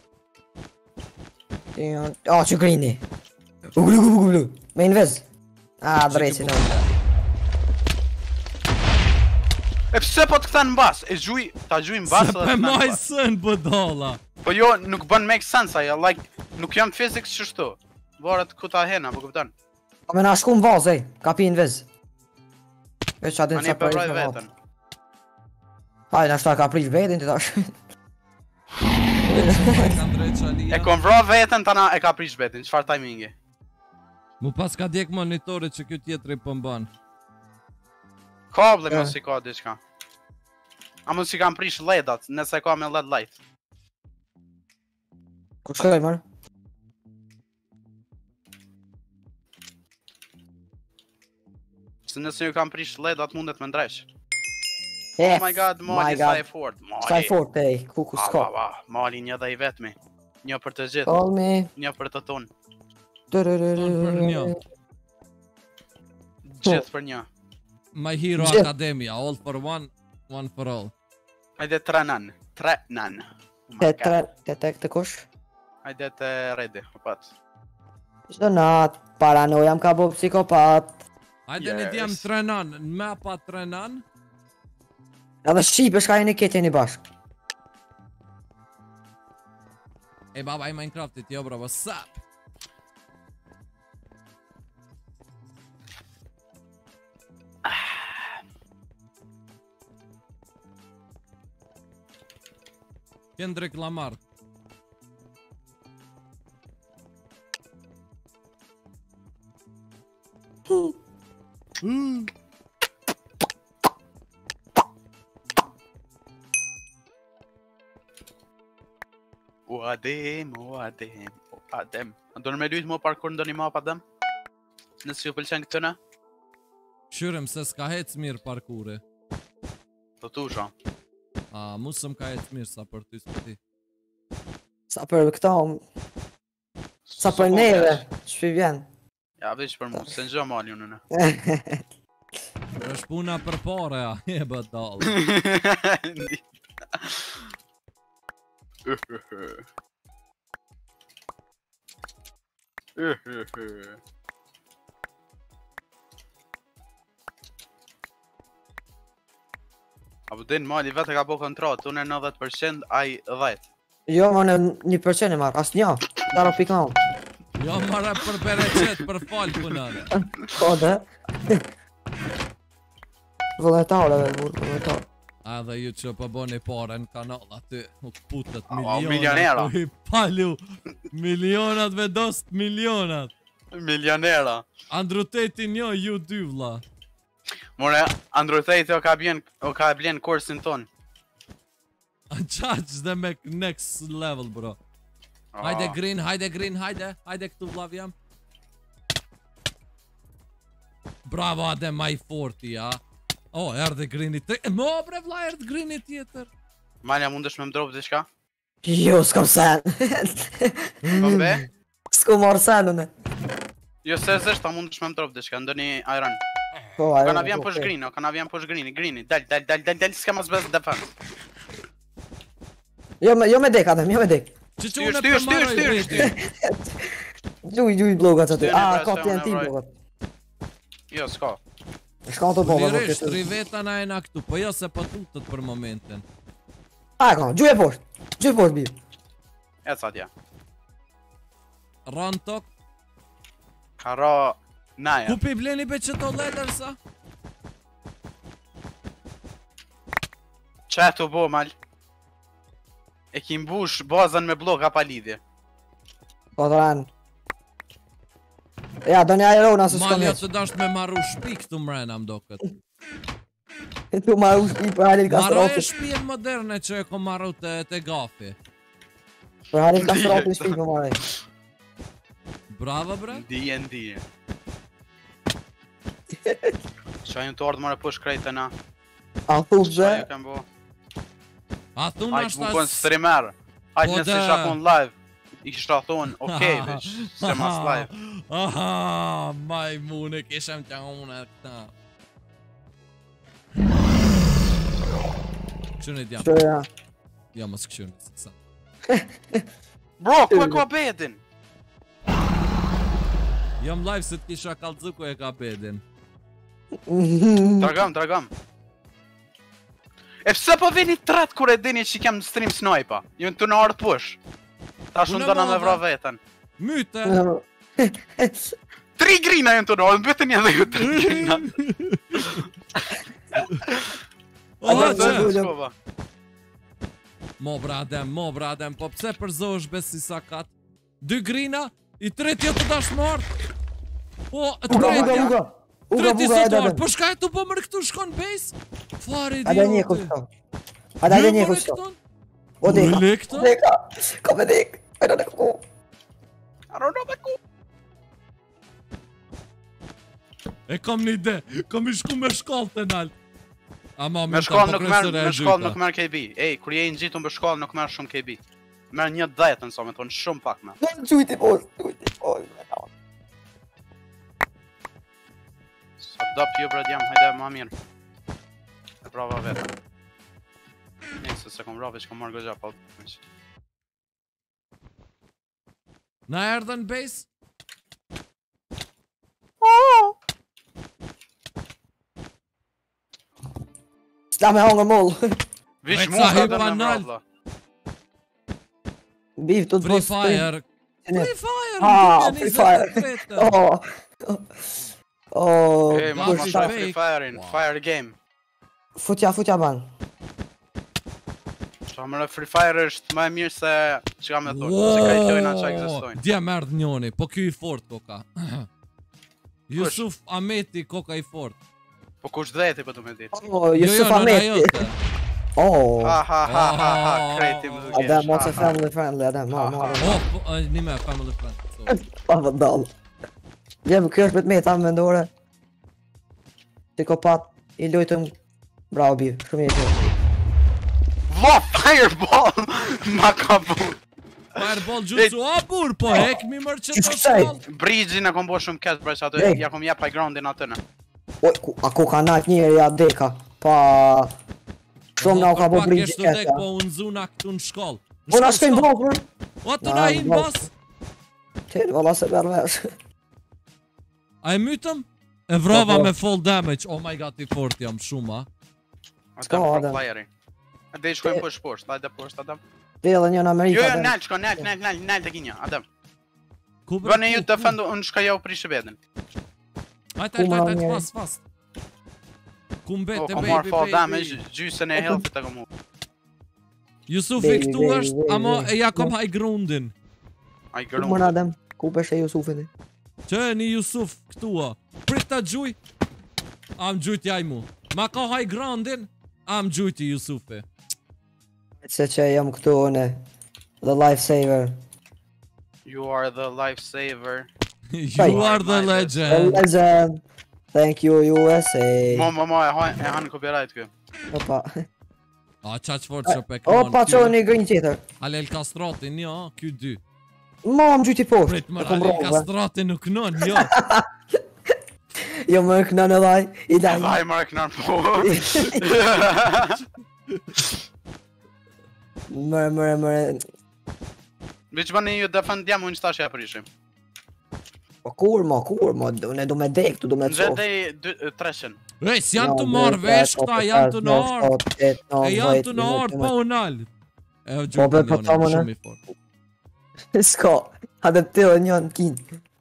O, që grini. Uglu. Me invez. A, drejci në. E pse po të këthen në bas? E gjuj, ta gjuj në bas Se pe maj sën bëdolla. Po jo, nuk bën make sense aja, like, nuk jam physics qështu. Varet ku ta hena, po këpëtan. A me na shku në vaz, ka pi invez. Veç adin Ani sa për përrish raj në vetën. vaz. Hajde, nashta ka prish vedin të tash. E kon vra vetën, tana e ka prish vetin, qfar timingi? Mu pas ka djek monitorit që kjo tjetëri pëmban. Kable mos i ka diçka. A mos i kam prish ledat, nëse ka me led light. Ku shkoj mërë? Se nëse ju kam prish ledat mundet me ndresh. F, Oh my god, Mali, sa e fort. Sa e fort, ej, ku s'ka. Mali një dhe i vetmi. Një për të gjithë, Call me. një për të tonë. Për një. Gjithë për një. My Hero Gjithë. Academia, all for one, one for all. Hajde 3 nan. 3 nan. Te kush? Hajde të redi, opat. Çdo nat, paranoja më ka bo psikopat. Hajde një djem Yes. trenan, në mapa trenan. Edhe shqipe shka jeni këtë jeni bashk. E baba i Minecraftit, jo bro, what's up? Kendrick Lamar. O Adem. Do në me lujt mu parkur ndoni map Adem? Nësë ju pëlqen këtëna? Shyrem se s'ka hec mirë parkure. Do tu sho. A, mu së m'ka hec mirë sa për ty s'po ti. Sa për këta, sa për neve, shpi vjen. Ja, veç për mu, se në gjë mali unë në. është puna për pare, a, e bë dalë. Apo din mali vetë ka po kontrat, unë e 90%, ai 10. Jo, më në 1% e marrë, asë një, daro pikon. Jo marrë për bereqet, për falë punën. Kode. Vëlletare, vëlletare. A dhe ju që përboni pare në kanal aty, u putët milionera. U i palu, milionat vedost milionat. Milionera. Andrutetin jo, ju dy vlla. More, Andrew Tate o ka blen kursin ton. Qaq dhe me next level bro. Hajde green, hajde këtu vllav jam. Bravo Adem, ma i forti ja. Oh, erdhe greeni të... Mo bre vlla, erdhe greeni tjetër. Malja mundesh me më drop diçka? Jo, s'kam sen. Po be? S'ku marrë sen, une. Jo se zështë ta mundesh me më drop diçka, ndoni iron. Po, ajo. Kana vjen posh green, kana vjen posh greeni, dal, s'ka mos bëz defense. Jo me dek, Adem, jo me dek. Që unë e përmaroj veti. Gjuj blogat aty. Styr, A, ka styr, TNT styr, blogat. Jo, s'ka. Shka të boga, Lirisht, riveta na e na këtu, po jo se po tutët për momentin. A, ka, gjuj e poshtë, bim. E ca tja. Ran tok. Ka ra naja. Ku pi bleni be që to leather sa? Qa të bo mal? E ki mbush bazën me bloka pa lidhje. Po të ranë. Ja, do një aerona se s'ka Malja meq. të dasht me marru shpi këtu mrena mdo këtë. Tu marru shpi për halin Marru e kastrofit. shpien moderne që e ko marru të gafi. Për halin kastrofit shpi për marrej. Bravo bre. Ndije. Shajnë të ardhë mare push krejtë na. A thup dhe. Shajnë kem bo. A thunë Hajtë ashtë mu konë as... streamer. Hajtë Po nëse da. shakon live. I kishta thonë, okej veç, se mas live. Aha, majmune, kishem që unë e këta. Këshunit jam. Që ja. Ja mos këshunit, se sa. Bro, ku e ka bedin? Jam live se t'kisha kallëzu ku e ka bedin. Dragam. E pse po vini tret kur e dini që kem stream snipa? Ju të në ardhë push. Ta shumë do në me vra vetën. Myte! 3 grina ju të në ardhë, bëtën një dhe ju 3 grina. O, që? Shkova. Mo bradem, po pse përzohesh besi sa kat? 2 grina, i tretja të dash mart. Po, Uga. treti sotuar, po shka e të po mërë këtu shkon base? Fare idiote. Ada një kushto. Ada një kushto. O deka. Ule këto? Deka. Ka me dek. I don't know. I don't know me ku. E kam një ide, kam i shku me shkallë të nalë. Ama Me shkollë nuk merr KB. Ej, kur je i ngjitur me shkollë nuk merr shumë KB. Merr 1/10 nëse më thon shumë pak më. Gjujti po, gjujti po. Sa do pjo brat jam, hajde më mirë. E prova vetë. Nëse se kom rave që kom marrë gëgja pa. Na erdhën base? S'la me hangër moll. Vish Sa mua hypa ka dhënë nalt. valla. Bif të të Free bësë Fire. Free Fire! Ah, në Free Fire. 23. Ej, ma Bush ma is shaj fake. Free Fire-in, Fire Game. Futja ban. Qa më Free Fire është më e mirë se që ka me thonë, se ka i tojna që egzistojnë. Dje merdh njoni, po kjo i fort koka. Jusuf Ameti koka i fort. Po kush dheti për të me ditë. Jusuf nëna Ahmeti. jote. Ha, krejti më dukesh. Adem, what's a friendly, Adem, ma. Një me family friend. Pa vëndallë. Gjemë, kjo është me ta më vendore. Psikopat, i lujtëm. Bravo, Biv, shumë i të. Va, Fireball! Ma ka bu. Fireball jutsu, a bur, po hek mi mërë që të Qësaj? shkall. Bridge-in e kom bo shumë kesh, bre që atë Ej. ja kom jep high ground-in atëne. A ku ka najt njeri ja deka. Pa... Shumë na u ka bo bridge Kështu dek, keta. po unë zuna këtu në shkoll. Po na shkojnë blokër. O të na hinë bas. Tërë, valla se bërë vesh. A e mytëm? E vrava Po. me full damage. Oh my god, i fort jam shumë, a. Atë pro Adem. playeri. Ade i shkojmë push poshtë, hajde poshtë, Adem. Dhe një në Amerika. Jo, Adem. nal, shko, nal të ginja, Adem. Ku bre? Bëne ju të defendu, unë shka jau prish vedin. Hajt, fast. Ku mbete, Kom marrë fall baby. damage, gjysën e health-it e kom u. Jusufi Baby, këtu baby, është, baby, ama baby. e ja kom high groundin. Ai Ku më gërëm. në Adem? Ku beshe Jusufin? Që një Jusuf këtu a. Prit ta gjuj. Am gjujti aj mu. Ma ka high groundin. Am gjujti Jusufi. Se që jam këtu une. The lifesaver. You are the lifesaver. You are the The legend. legend. Thank you USA. Mo, e hanë copyright kë. Opa. A qaq fort që pe kron. Opa, qo një grinj tjetër. Alel kastratin, jo, ky dy. Ma më gjyti poshtë. Prit më E kom alel rove. kastratin nuk non, jo. Jo më këna në vaj. I daj. Vaj marrë kënar po. Mëre. Veç bëni ju defend jam unë qëta që e prishim. Po kur ma, ne do me dek, tu do me Në cof. vetëj 300. Ej, s'janë të marrë vesh këta, janë të në arë. E janë të në arë, pa unal. E o Po, be, gjurë po, të tamo, njone, ne? shumë i fort. Ska, hadë të të njën kin.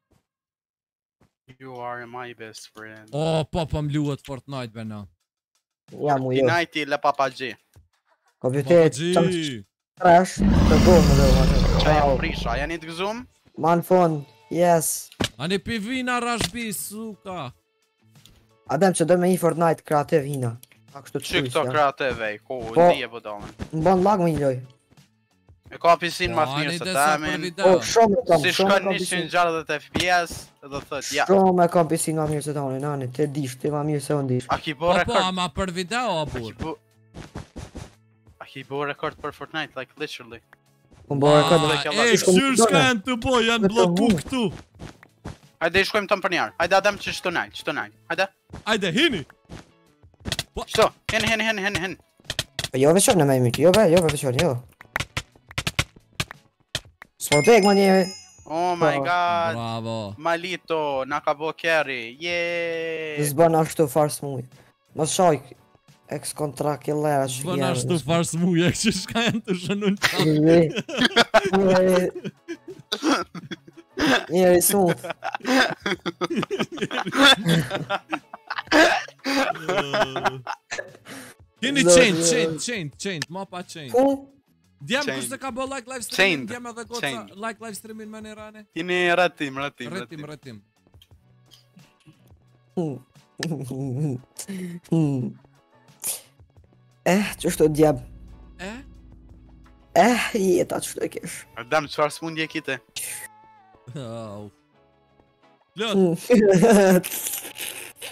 You are my best friend. O, po m'luat Fortnite bena. Jam u jo. United le papa G. Kompjuter, Gji. trash, të gomë dhe. Qa jam prisha, janë i të gëzum? Man phone, yes. Ani pivina rashbi, suka. Adem që do me i Fortnite kreativ hina. A kështu të Që këto shkujsh, kreative, ko, Po. ndi e bëdomen. Më ban lag me i loj. E ka pisin mas Ani mirë se desa për tamin. video. O, shumë e kam, Si shumë e shkon kam pisin. 160 FPS, dhe thët, ja. Shumë e kam pisin ma mirë se tani, nani, te dish, te ma mirë se unë dish. A ki bo Po, rekord? ama për video, a A ki bur. bo... A ki bo rekord për Fortnite, like literally. Unë bërë këtë Ba, dhe E, këshyr s'kanë të po, janë bloku këtu. Hajde i shkojmë tëmë për njarë. Hajde Adem që shtu nalë. Hajde. Ajde, hini. Shtu. Hen. Jo veçon në me i miki, jo veçon, jo. S'po dek ma njeve. Oh my Po. god. Bravo. Malito, na ka bo carry. Yeee. Zbën ashtu fars muj. Mos shoj, ex kontra killera që Shpën ashtu fars muje, që shka janë të shënun Njeri smooth. Kini change, ma pa change. Ku? Djem Change. kushte ka bo like live streaming, Change. djem edhe goca Change. like live streaming me një rane. Kini rëtim. Rëtim. Qështu djeb. E? Jeta qështu e kesh. Adem, qëfar s'mundje kite? Au. Plot,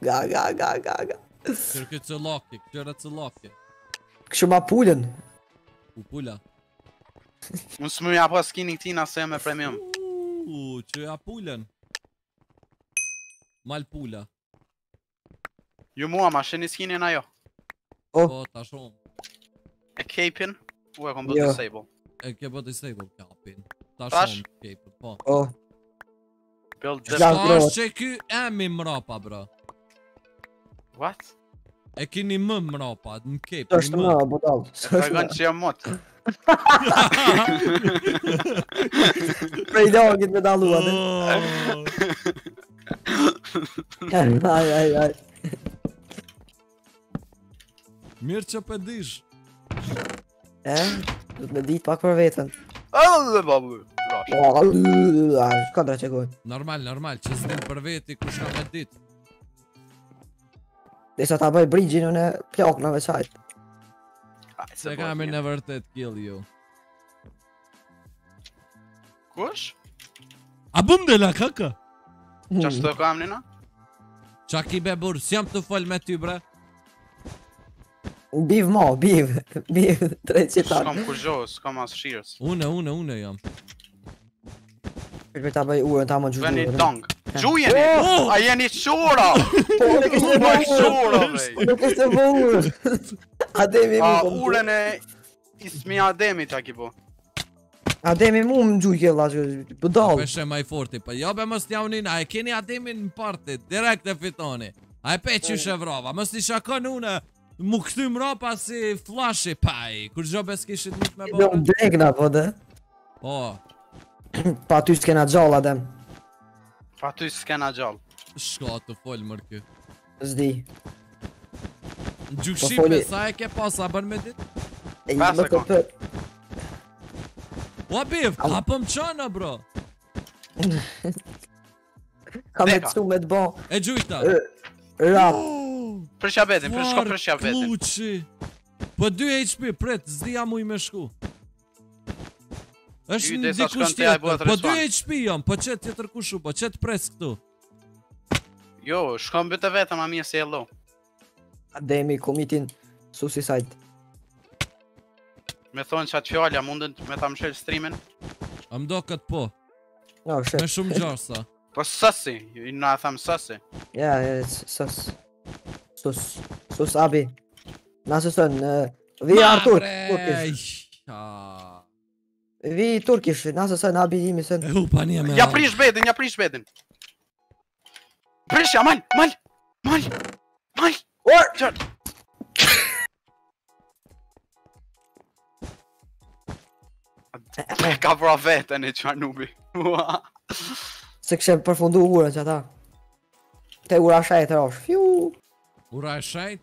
Ga. Kërkë cëllaki, këqëra cëllaki. Kështu ma pulën. U pula. Unë s'më ja pas skinin tina se me premium. Që ja pulen. Mal pula. Ju mua ma sheni skinin ajo. Po, ta shumë. E capin, u e kom bët disable. E ke bët disable kapin. Ta Tash? shumë capin, po. Oh. Build Ja. the... Shka është që ky emi mrapa, bro. What? E kini më mrapa, në cape, Të është më, budal. E tregon që jam mot. Prej dogit me dalu atë. Aj. Mirë që pëdish. Du të me ditë pak për vetën. Babu. Rosh. Shkandra që gojnë. Normal, që s'dim për veti ku shka me dit. Desa ta bëj bridgjin unë plak në veçajt. Se kam e në vërtet kill ju. Kush? A bëm dhe la kaka? Qashtu e kam nina? Qa ki be burë, s'jam të fol me ty bre. Biv, 300 S'kam kurgjo, s'kam as shirës. Une jam. Për ta bëj urën ta më gjurë. Veni dong. Gjujeni! A jeni qura! Nuk është Ma qura, brej! Nuk është më urën. Ademi A mu. uren e ismi Ademi ta ki po. Ademi mu më gjujë kjella që budal. Peshe maj forti, pa jo be mës t'ja unin, a e keni ademin në parti, direkt e fitoni. A e pe që shevrova, mës t'i shakon une, mu këty mrapa si flashi paj, kur gjo bes kishit mut me Do bërë. degna po dhe. Po, Pa ty s'kena gjall adem. Pa ty s'kena gjall. shka të fol mër kë. Zdi. Në gjuk Po shqipe, foli- sa e ke pas, a bën me dit? E Pas më e të kam. për. O biv, hapëm qana bro. Ka me Deka. të me të bo. E gjujta. Rap. Prishja betin, prishja betin. Kluqi. Po 2 HP, pret, zdi jam uj me shku. është Ty në desa dikush shkon te ai tjetër, bëhet po 2 respawn. HP jam, po qëtë tjetër kushu, po qëtë pres këtu. Jo, shkon bëte vetëm a mje se yellow. Ademi komitin suicide. Me thonë qatë fjallja mundën me ta mshel streamin. A mdo këtë po, No, me shit. shumë gjasa. Po sësi, na e tham sësi. Ja, sus abi. Nasësën, vi Artur, turkish. Vi turkish, nasësën abi jemi sën. E u pania me... Ja prish bedin. Prishja, mal. Or! Qër. Ka pra vetën e qarnubi. Se këshem përfundu urën që ata. Te ura shajt rosh. Fiu! Ura e shajt?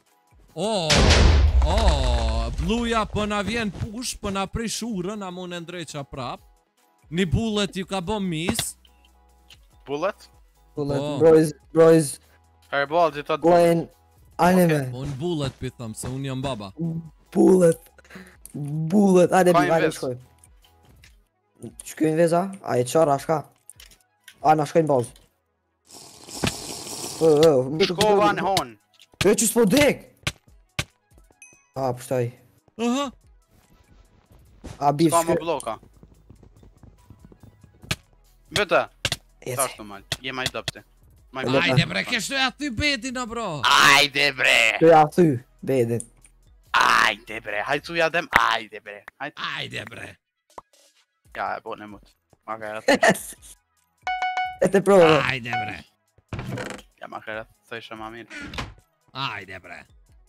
Bluja për na vjen push, për na prish urën, a mun e ndreqa prap. Një bullet ju ka bom mis. Bullet? Broiz, Fireball, ti thot Gwen, anime. Unë bullet pi thëm, se unë jam baba. Bullet, ajde Ka bi, ajde invest. shkoj. Shkoj veza, a e qara, shka. A, na shkojnë bazë. Shkova në hon. E që s'po dek! A, pështaj. Aha, A, bif, Ska më shkoj. bloka. Vete, Eci. tash të mal, jem aj dëpti. ajde bre, keshtu e aty beti në bro. Ajde bre, Shkoj a thy, bedin. ajde bre, hajtë uja dem, ajde bre. Ajde bre. Ja, e bo në mut. Ma ka rrët, E te provë. Ajde bre. ja ma ka rrët, të ishe ma mirë. Ajde bre.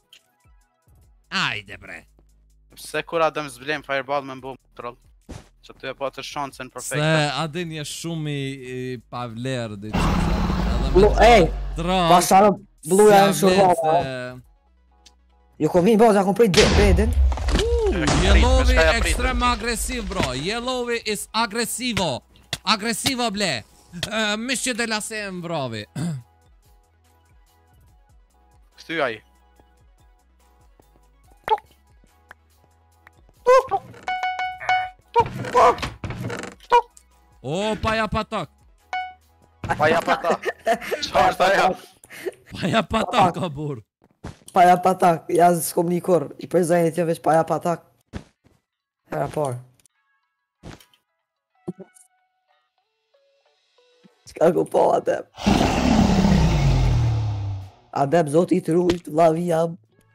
Ajde bre. Pse kur adem zblem fireball me mbu troll. Që ty e po të shancen Se perfekte. adin je shumë i pavlerë di që. Ej, Tra. pasarë bluja e shurva. Jo kom vinë bazë, kom prej bedin. Yellowi Shka ja ekstrem agresiv bro. Yellowi is agresivo. Agresivo ble. Mishë dhe lase më brovi. Kështy aj. O, pa ja patak. Pa ja pa ta. Qa është aja? Paja patak ka burr. Paja patak, ja s'kom një kur. I prezajnit jam veç paja patak. Hera par. Qka ku po Adem? Adem, zoti të rujt, vlavi jam.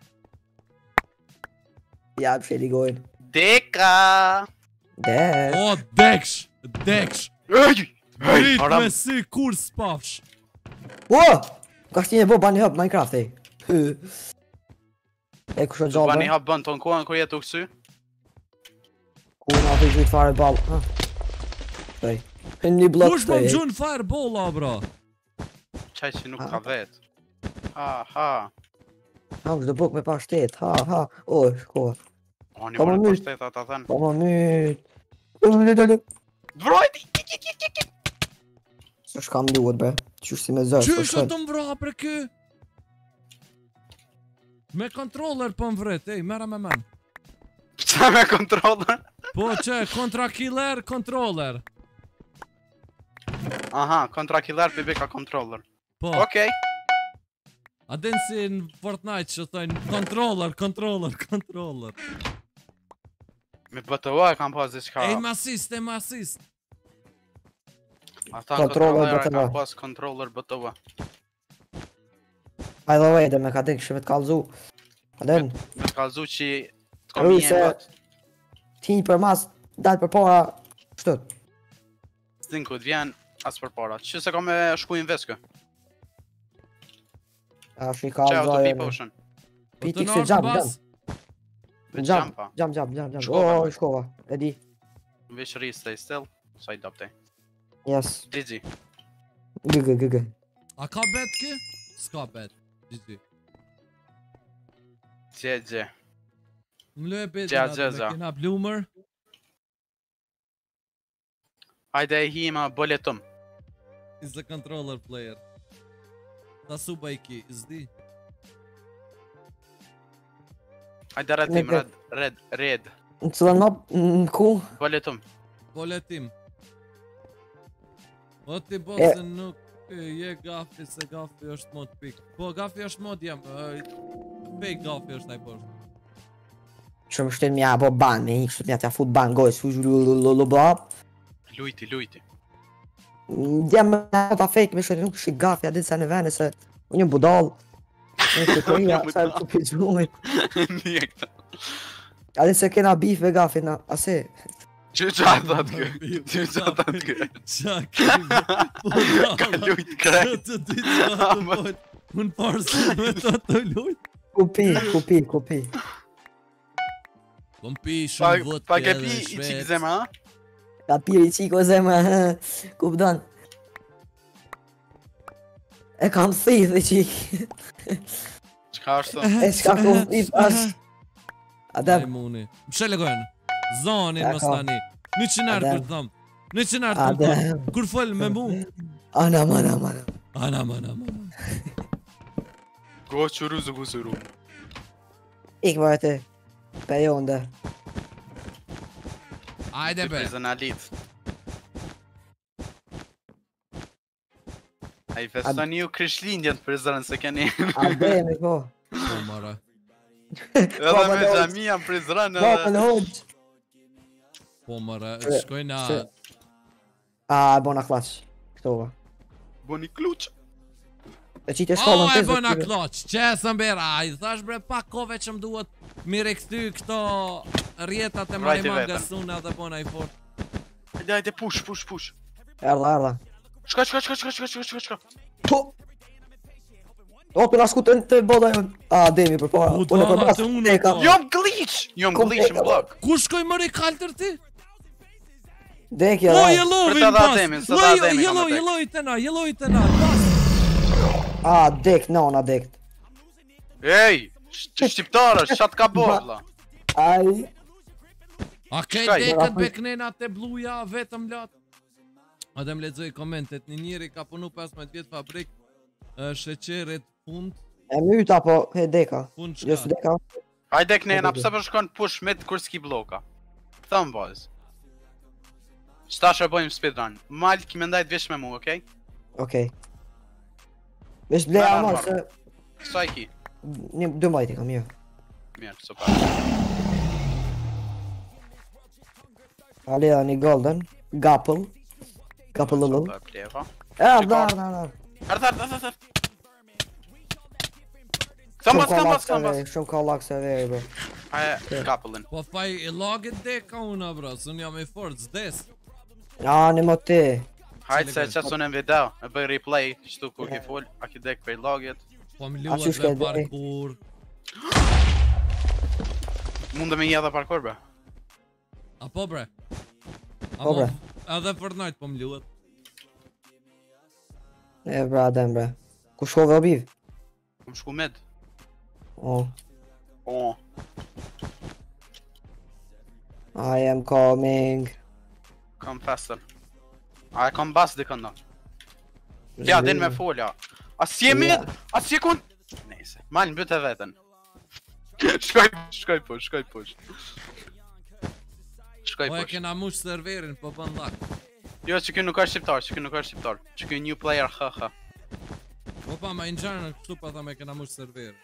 Jam sheligojnë. Deka! Dek. O, deksh! Deksh! Ej! Ej, Rrit haram! me si kur s'pafsh. O! Ka shtine bo bani hap Minecraft e. E kusho gjallë. Bani hap bën ton kohën kur jetu kësy? Ku na të gjujt fare ball. Shpej. Një blok Kush po shpej. m'gjun fireball, bro? Qaj që nuk ka vet. Ha. Ha, më shdo buk me pa shtet. Ha. O, shko. O, një Ka mërë më për myt. shteta ta thënë. Po më myt. Vrojti! Së shkam duhet bre. Qysh si me zërë. Qysh o të mvra për kë? Me controller po m'vret, ej, mera me men. Qa me kontrolën? Po që, kontra killer, controller. Aha, kontra killer për beka controller. Po, Okej. a din si në Fortnite që thojnë controller. Me BTO e kam pas diçka. Aim assist. Ata Controller kontroller e BTO. kam pas controller BTO. By the way, dhe me ka dik shumë të kalzu. Adem, Me t'kallzu që t'ko Rru mi e se- bët. ti për mas, dalë për para, shtët. S'din ku t'vjen as për para. Që se ka me shku invest kë? A shi Që auto kalzu. pi potion. Piti këse jam. Me Jam. jumpa. Jam. Shkova. O, shkova. E di. Vish ri stay still. Sa i dopte. Yes. GG. Gë. A ka bet kë? S'ka bet. GG. GG. Më lë e bet Gja, me gja. kena bloomer. Hajde e hima boletum. Is the controller player. Ta suba i ki, zdi. Hajde red team, Neke. red. Në cilën map, në ku? Boletum. Boletim. O ti bose nuk je gafi se gafi është mod pik. Po gafi është mod jam. Fake gafi është ai poshtë. Që më shten mja bo ban, me një kështu mja t'ja fut ban gojës, fu zhullu blab. Lujti. Djem me ta fake me shten nuk shi gafi, a ditë sa në vene se unë një budal. Në të kërija, sa e të pizhumit. Nije këta. A ditë se kena bif me gafi, na, ase. Që qa thot kë? Që qa thot kë? Qa kemi? Po Ka lujt krejt. Të di qa të bojt. Unë parë se me të lujt. Kupi. Kom pi shumë vot Pa ke pi i qik zemra, ha? Ka piri qiko zema, kupton. E kam thith e qik. Qka është të? E shka kom thith është. Adem, Muni. Mshele gojnë. Zonin Ja, mos ka. tani. 100 arë Adem. kur thëm. 100 arë kur Adem. thëm. Kur fol me mu. Ana. Ana. Go qëru zë gusuru. Ik më vete. Pe jo ndë. Ajde be. Personalit. A i feston ju kryshlindjen për zërën se keni. Ademi, po. Po mara. Edhe Baba me Lodge. gjamia për zërën Po, edhe... në hoqë. Po mara. Se- Shkojna. se- A, e bona klaq. Këtova. Boni kluq. E qitë e O, shkollën e të bëna kloq. Qesën bera. I thash bre pak kove që më duhet mi rekty këto rjetat e Vrajti mariman vetën. nga suna dhe bona i fort. Hajde, push. Erda. Shka. Po! O, për askutën të boda jonë. A, Demi, për para. Po, Unë e për da, pas. të unë, Teka. po. Jom glitch në blok. Ku shkoj mëri kaltër ti? Dekja, O, da. jellovin Për ta dha pas! Ademin, s'ta dha Ademin, kam atek. Jelloj të na, pas! A, dek, nona dek. Ej, shqiptarë, shat ka borla. Ai, A ke Shkaj. dekët beknena te bluja vetëm lat? Adem lexoj komentet, një njeri ka punu 15 vjet fabrik sheqerit fund e myta, po, he deka. Jo, shka. së deka. Hajde knena, pse për shkon push mid kur s'ki bloka. Thëm boys. Shtash e bojmë speedrun. Mal ki me ndajt vesh me mu, okej? Okej. Vesh bleja Merr marr armor. se... Sa i ki? 12 i kam, jo. Mirë, super. Ali da një golden. Gapple. Gapple lull. Super pleva. Ardh. Ardh. Këmbas. Shumë kallak se veri, bro. Aje, kapëllin. Po faj i logit deka una bro, së unë jam i fort, zdes. Një mo ti. Hajtë se qësë unë në video, e bëj replay, qëtu ku ki full, a ki dek prej logit. Po më A luat qysh dhe ke dej? parkour. Mundë me një edhe parkour, be. A po bre? Po, bre. Edhe Fortnite po më luat. E bra, adem bre. Ku shkove o biv? Më shku med. Oh. O, I am coming. kam faster. A e kam bas dikën do. Ja, din me folja. A si e mid? A si e kun? Nese, mal në byte vetën. Shkoj push. Shkoj Po e push. kena mush serverin, po bën lak. Jo, që kjo nuk është shqiptar, që kjo new player, haha. Po pa, ma i nxarën kështu pa tha me kena mush serverin.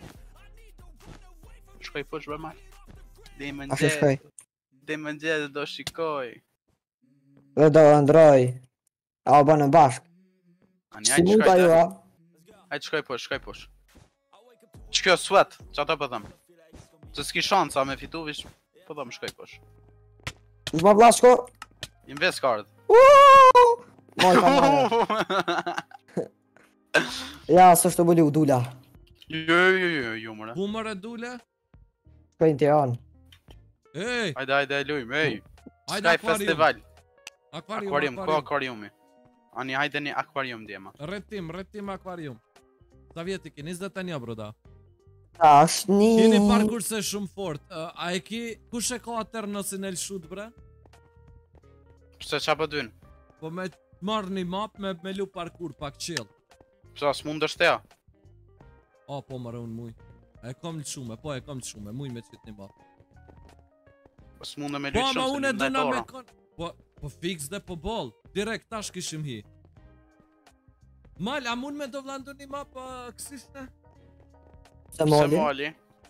Shkoj push, be mal. A që shkoj? Dhe më gjedë do shikoj. Dhe do ndroj. A o bënë bashk. Ani, Si mund ta ju, a? Hajtë shkoj push. Që kjo sweat, që ato po thëm. Se s'ki shansa me fitu vish, po thëm shkoj push. Shma vlashko? Invest card. Moj ka mërë. Ja, së është të bëllu dula. Jo, mëre. Ku mëre dule? Shkojnë Tiranë. Ej, Hajde lujmë, ej. hajde Sky akvarium. Festival. Akvarium, Ku akvariumi? Ani, hajde një akvarium djema. Rretim akvarium. Sa vjeti ki, 21 broda. Ashni. Keni parkur se shumë fort. A e ki, kush e ka atër nësin el shoot bre? Pse qa po dyn? Po me marrë një map me lu parkur pak chill. Pse s'mund është teja? O, po marrë unë muj. E kam lë shume, muj me qitë një map. Po s'mund me Po, lujtë ma shumë unë e se dëna me një kon... Po fix dhe po bol. Direkt tash kishim hi. Mal, a mund me do vlandu një map kësishne? Se Se moli. mali.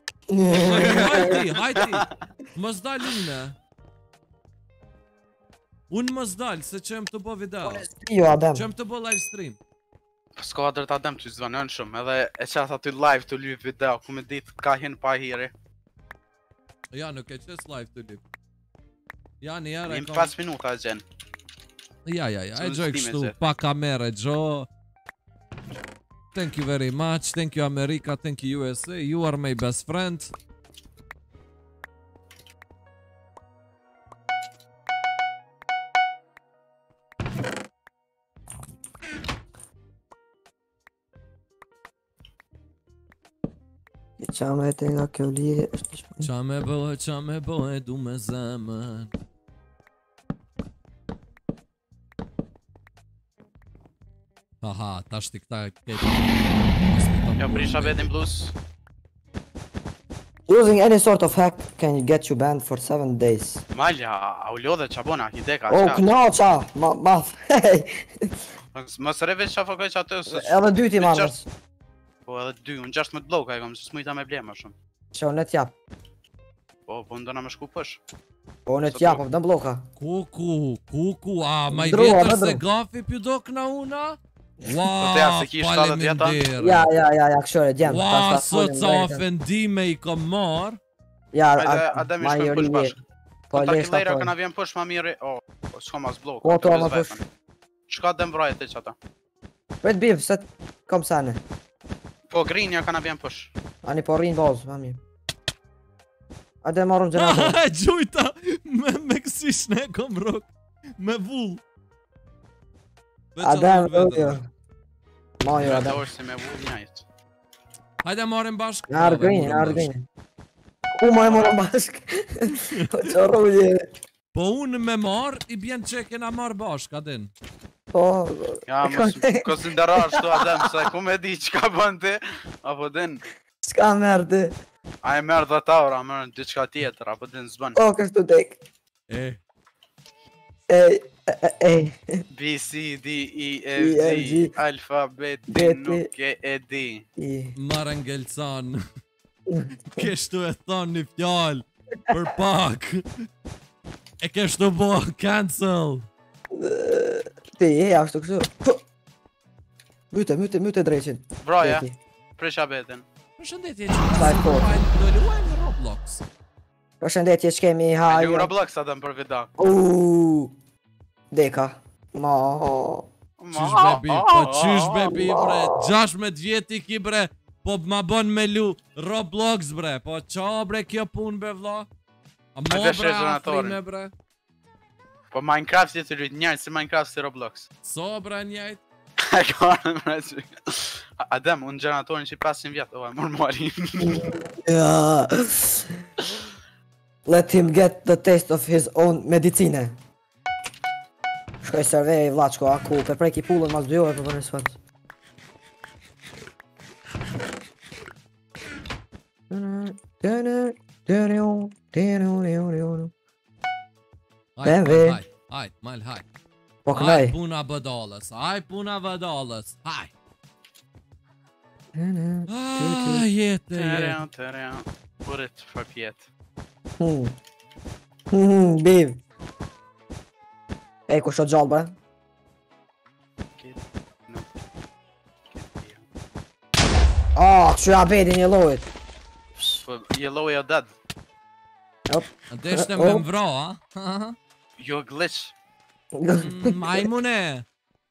Hajti. Mos dal unë. Unë mos dal, se që jem të bo video. Jo, adem. Që jem të bo live stream. Po s'ka drejt adem të zvanën shumë, edhe e qath aty live të lyp video, ku me dit ka hin pa hiri. Ja, nuk e qes live të lip. Ja, një herë e Nim kam... 5 minuta e gjen. Ja, e S'u gjoj stime kështu, që. pa kamere, gjo. Thank you very much, thank you America, thank you USA, you are my best friend. Qa me te nga kjo lirë është shpër. Qa me bëhe, du me zemën. Haha, tash t'i këta këtë. Jo, prisha vetin blues. Using any sort of hack can get you banned for 7 days. Malja, a u lodhe qa bona, ki deka, Oh, qa. knaqa! Ma... Hej! Mos reve qa fokoj qa të se... Edhe dyti marrës. Po edhe 2, unë 16 bloka e kom, se s'mujta me blema shumë. Që unë e t'jap. Po ndona me shku pësh. Po unë e t'jap, dëm bloka. Kuku, a ma i Ndrua, vjetër se ndrua. gafi pju do këna una? Po teja, se ki 70 vjeta. Ja, këshore, djemë. Ua, sot sa ofendime i kom marr. Ja, Hajde mi shkojmë push bashk. Po Po lesh takilera ka këna vjen push ma miri. O, s'ka mas blok. Po, to ma push. Qka dem vrajt ti qata? Vet biv, se kom sane. Po grinja këna vjen push. Ani po rrinë bazë, ma mirë. Ade marrëm gjenator. Gjujta, me kësishne e kom rok. Me vull. Ade më jo. Ma jo, Ate ade. është si me vull njajt. Hajde marim bashk. Në argënjë. Ku ma e morëm bashk? Që rrulli. Po unë me marr, i bjen që e kena marr bashk, adin. Po... Ja, mos konsiderar shtu adem, se ku me di qka bën ti, apo din, S'ka merë ti. a e merë dhe taur, a merë diçka tjetër, apo din zbën. O, kështu tek. E, E. B, C, D, E, F, G, alfabet, nuk e di. Mara ngelcan. Kështu e thonë një fjallë. Për pak. E kështu bo cancel. Ti e ashtu kështu. Myte dreqin. Vroja, prisha beten. Përshëndetje që do luajmë Roblox. Përshëndetje që kemi Me hajë. lu Roblox atëm për vida. Deka. Ma. Qysh bebi, po qysh bebi bre, 16 vjeti ki bre, po ma bon me lu Roblox bre, po qa bre kjo pun be vla? A mo bre afrime bre? Po Minecraft jetë rrit njërë si Minecraft si Roblox. So bre njajt? E ka bre që... Adem, unë generatorin që i 500 vjetë, ova, mor marim. Let him get the taste of his own medicine. Shkoj servej vlaçko, aku, pe preki pullën mas 2 orë për bërë sfat. Hajt, mal hajt. Po kënaj. Hajt puna vëdallës, hajt. Jetë. Tërën. Burit për pjetë. Biv. Ej, ku shot gjallë bre? Kështu ja bedi një lojt. Po, yellow e o dead. Deshte me mvro, a? Jo glitch. Majmune.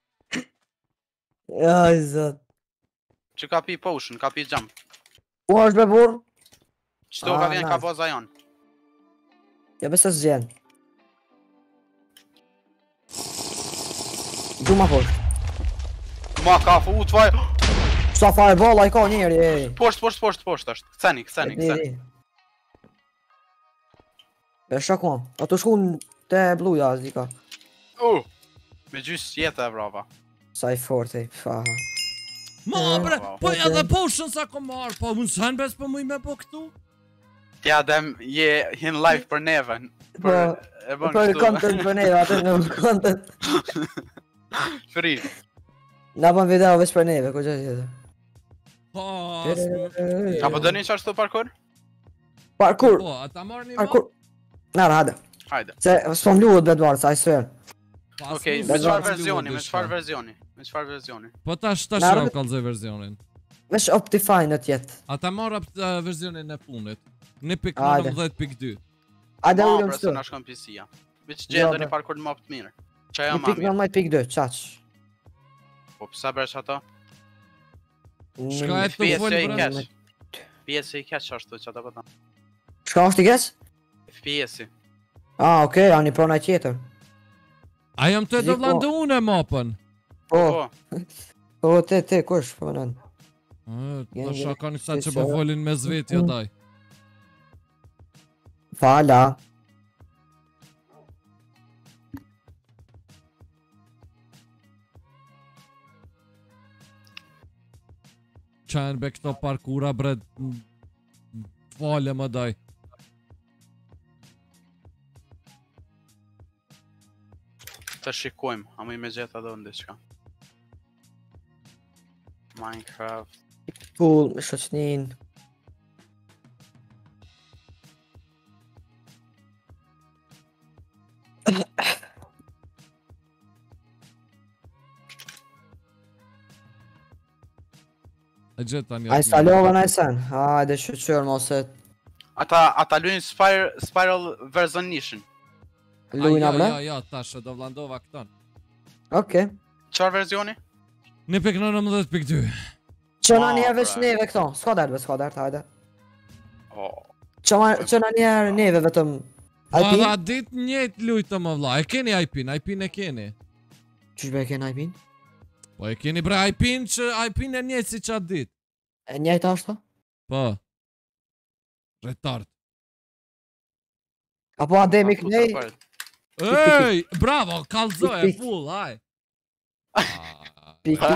Aj, zot. Që ka pi potion, ka pi jump. Ku është be burr? Qëto ka vjen ka boza janë. Ja besë së gjenë. Du ma poshtë. Ma ka fu tvaj. Sa fireball i ka njeri, ej. Poshtë është. Këceni. E shakon. A të shkun te bluja, zika. Me gjys jetë e brava. Sa i fort, ej, faha. Ma bre, po edhe potion sa ko marrë, po unë s'han bes për muj me po këtu? Tja dem je hin live për neve. Për content për neve, atë në content. Free. Na bën video veç për neve, ku që gjithë. Po, Apo dëni që ashtu parkour? Parkour. Po, ata marrë një Parkour. Nara, hajde. Hajde. Se s'pom luhet Bedward, sa I swear. Okej, me çfarë versioni? Po tash shau kallzoj versionin. Vesh Optifine jetë. Ata marrë versionin e punit. 1.19.2. Hajde ullëm Ma, shtu. na shkon PC-ja. Veç gjendë një parkour më të mirë. Qa jam ma mirë. 1.19.2, qaq. Po pësa bërsh ato? Shka e të FPS folë i bre? keq. FPS i keq ashtu që ata pëta. Shka është I keq? FPS-i. Okej, ani prona tjetër. A jam të do vlandu unë e mapën? Po, te, kush, po nën. Në shaka një sa që po folin me zvetja daj. Fala. Qanë be këto parkura bre. Fale më daj. Të shikojmë, a më I me gjitha do në diçka. Minecraft. Pool, me shoqnin. E gjitha një. A instalova në sen. Hajde shqyqër mose. Ata luin Spiral Versionation. Lujna ble? Ja, tash do vlandova këton. Okej. Qar versioni? 1.19.2. Qëna njerë veç neve këto. S'ka derbe, hajde. Qëna njerë neve vetëm. Po IP? dha dit njët lujtë më vla. E keni IP-n e keni. Qysh be kena IP-n? Po e keni bre IP-n që IP-n e njët si qatë dit. E njëjtë ashtu? Po. Retard. Apo Ademi kënej? Ej, bravo, kallzoj e full, haj. Pik,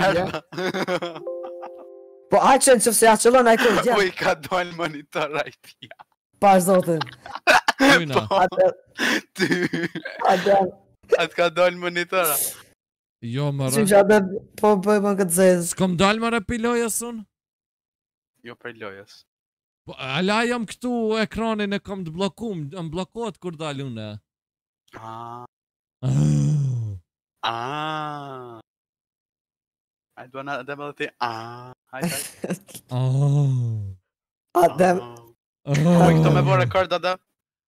Po aj qenë që fse ja qëllon aj kërë Po gjenë. I ka dojnë monitor IP-ja. Pash zotin. Tyna. Adem. Ty. Adem. Atë ka dalë monitora. Jo më Si rë. që atë po bëjmë këtë zezë. S'kom dalë më rë pilojës unë? Jo për lojës. Po, ala jam këtu ekranin e kom të blokum, më blokot kur dalë une. Ah. Ah. Ah. I do not double the hajde. Oh. Adem. Po këto me bërë rekord ada.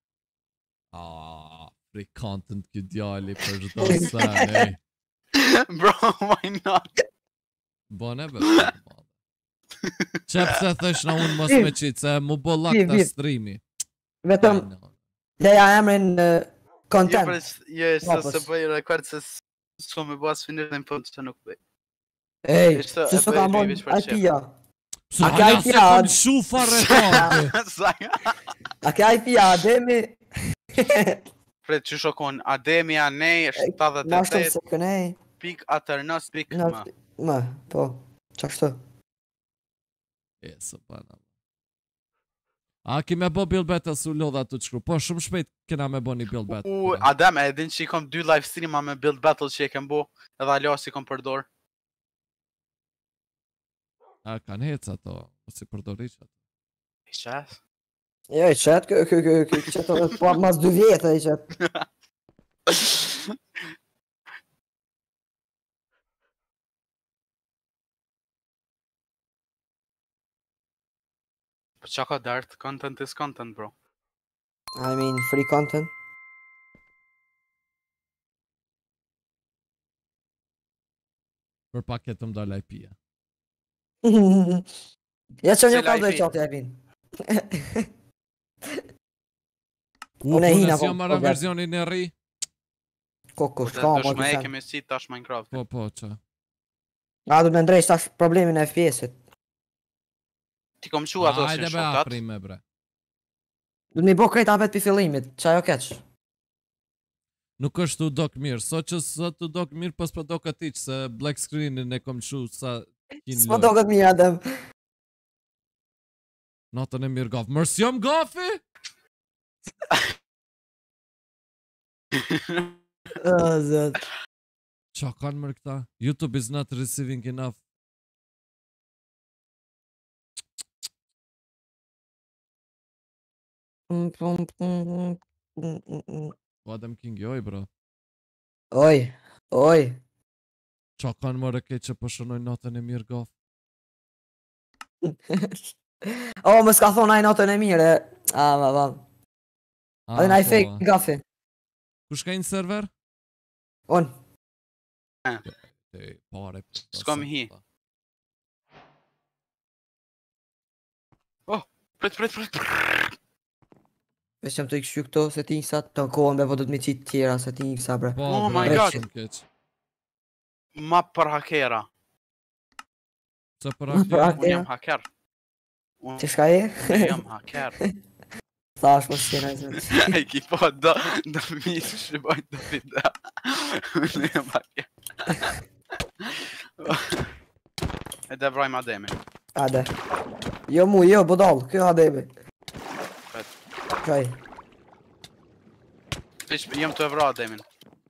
Free content kjo djali për çdo sen, ej. Bro, why not? Bone be. Qep se thësh na unë mos me qitë, se mu bo lak ta streami. Vetëm, leja emrin Jo, content. jo, Hapës. se bëj rekord se s'ko me bas finir në punë që nuk bëj. Ej, Ishte se e s'o bëj ka bon veç për qef. IP-a. Sa ka ja IP-a? se kom shufa rekordi. A ke IP-a, Ademi? Pret që shokon Ademia nej Ma shtë 78 se kënej. pik atërnos pik më. Ma, po, qashtu. E, së pana. A ki me bo build battle su lodha të qkru, po shumë shpejt kena me bo një build battle. Adem, e din që i kom 2 live streama me build battle që i kem bo, edhe alo si kom përdor. A kanë hec ato, si përdori që ato. I qes? Jo, i qëtë, qëtë, po mas 2 vjetë i qëtë. Po qa ka dart, content is content, bro. I mean, free content. Për paket të mdall IP-a. Ja që një Cila ka dhe IP? qatë e vin. Unë e hina, si jam po, marrë po, versionin e ri. Koko, Do shka më shma e të kemi si tash Minecraft. Po, që. A du me ndrejsh tash problemin e FPS-it. Ti kom qu ato si Hajde në be shokat. apri me bre. Du me bo krejt apet për fillimit, qa jo keq. Nuk është u dok mirë, sot u dok mirë, pos për do këti që se black screenin e kom shu sa kin S'ma do këtë mirë, Adem. Natën e mirë gaf. Mërs jam gafi? Zët. Qa kanë mërë këta? YouTube is not receiving enough. Po Adam King, joj bro. Oj, oj. Qa kanë mërë ke që pëshënoj natën e mirë gaf? O, më s'ka thonë aj notën e mire. Ma, ma. A dhe na i po. fake gafi. Kush ka një server? Unë. Pare. S'ka mi hi. Oh, prit. Vesh qëm të i këshu këto settingsat, të kohën be po do të mi qitë tjera settingsa bre. Po, Oh bre, my god. shumë keq. Ma për hakera. Se për Për akti, akti. Unë jam haker. Që shka e? Unë jam haker. Thash më s'kena i zëtë. E ki po do mi shqiboj të video. Unë jam haker. E dhe vrajmë Ademin. Ade. Jo mu, jo, budal, kjo Ademi. Qaj. Fish, jem të evra Ademin.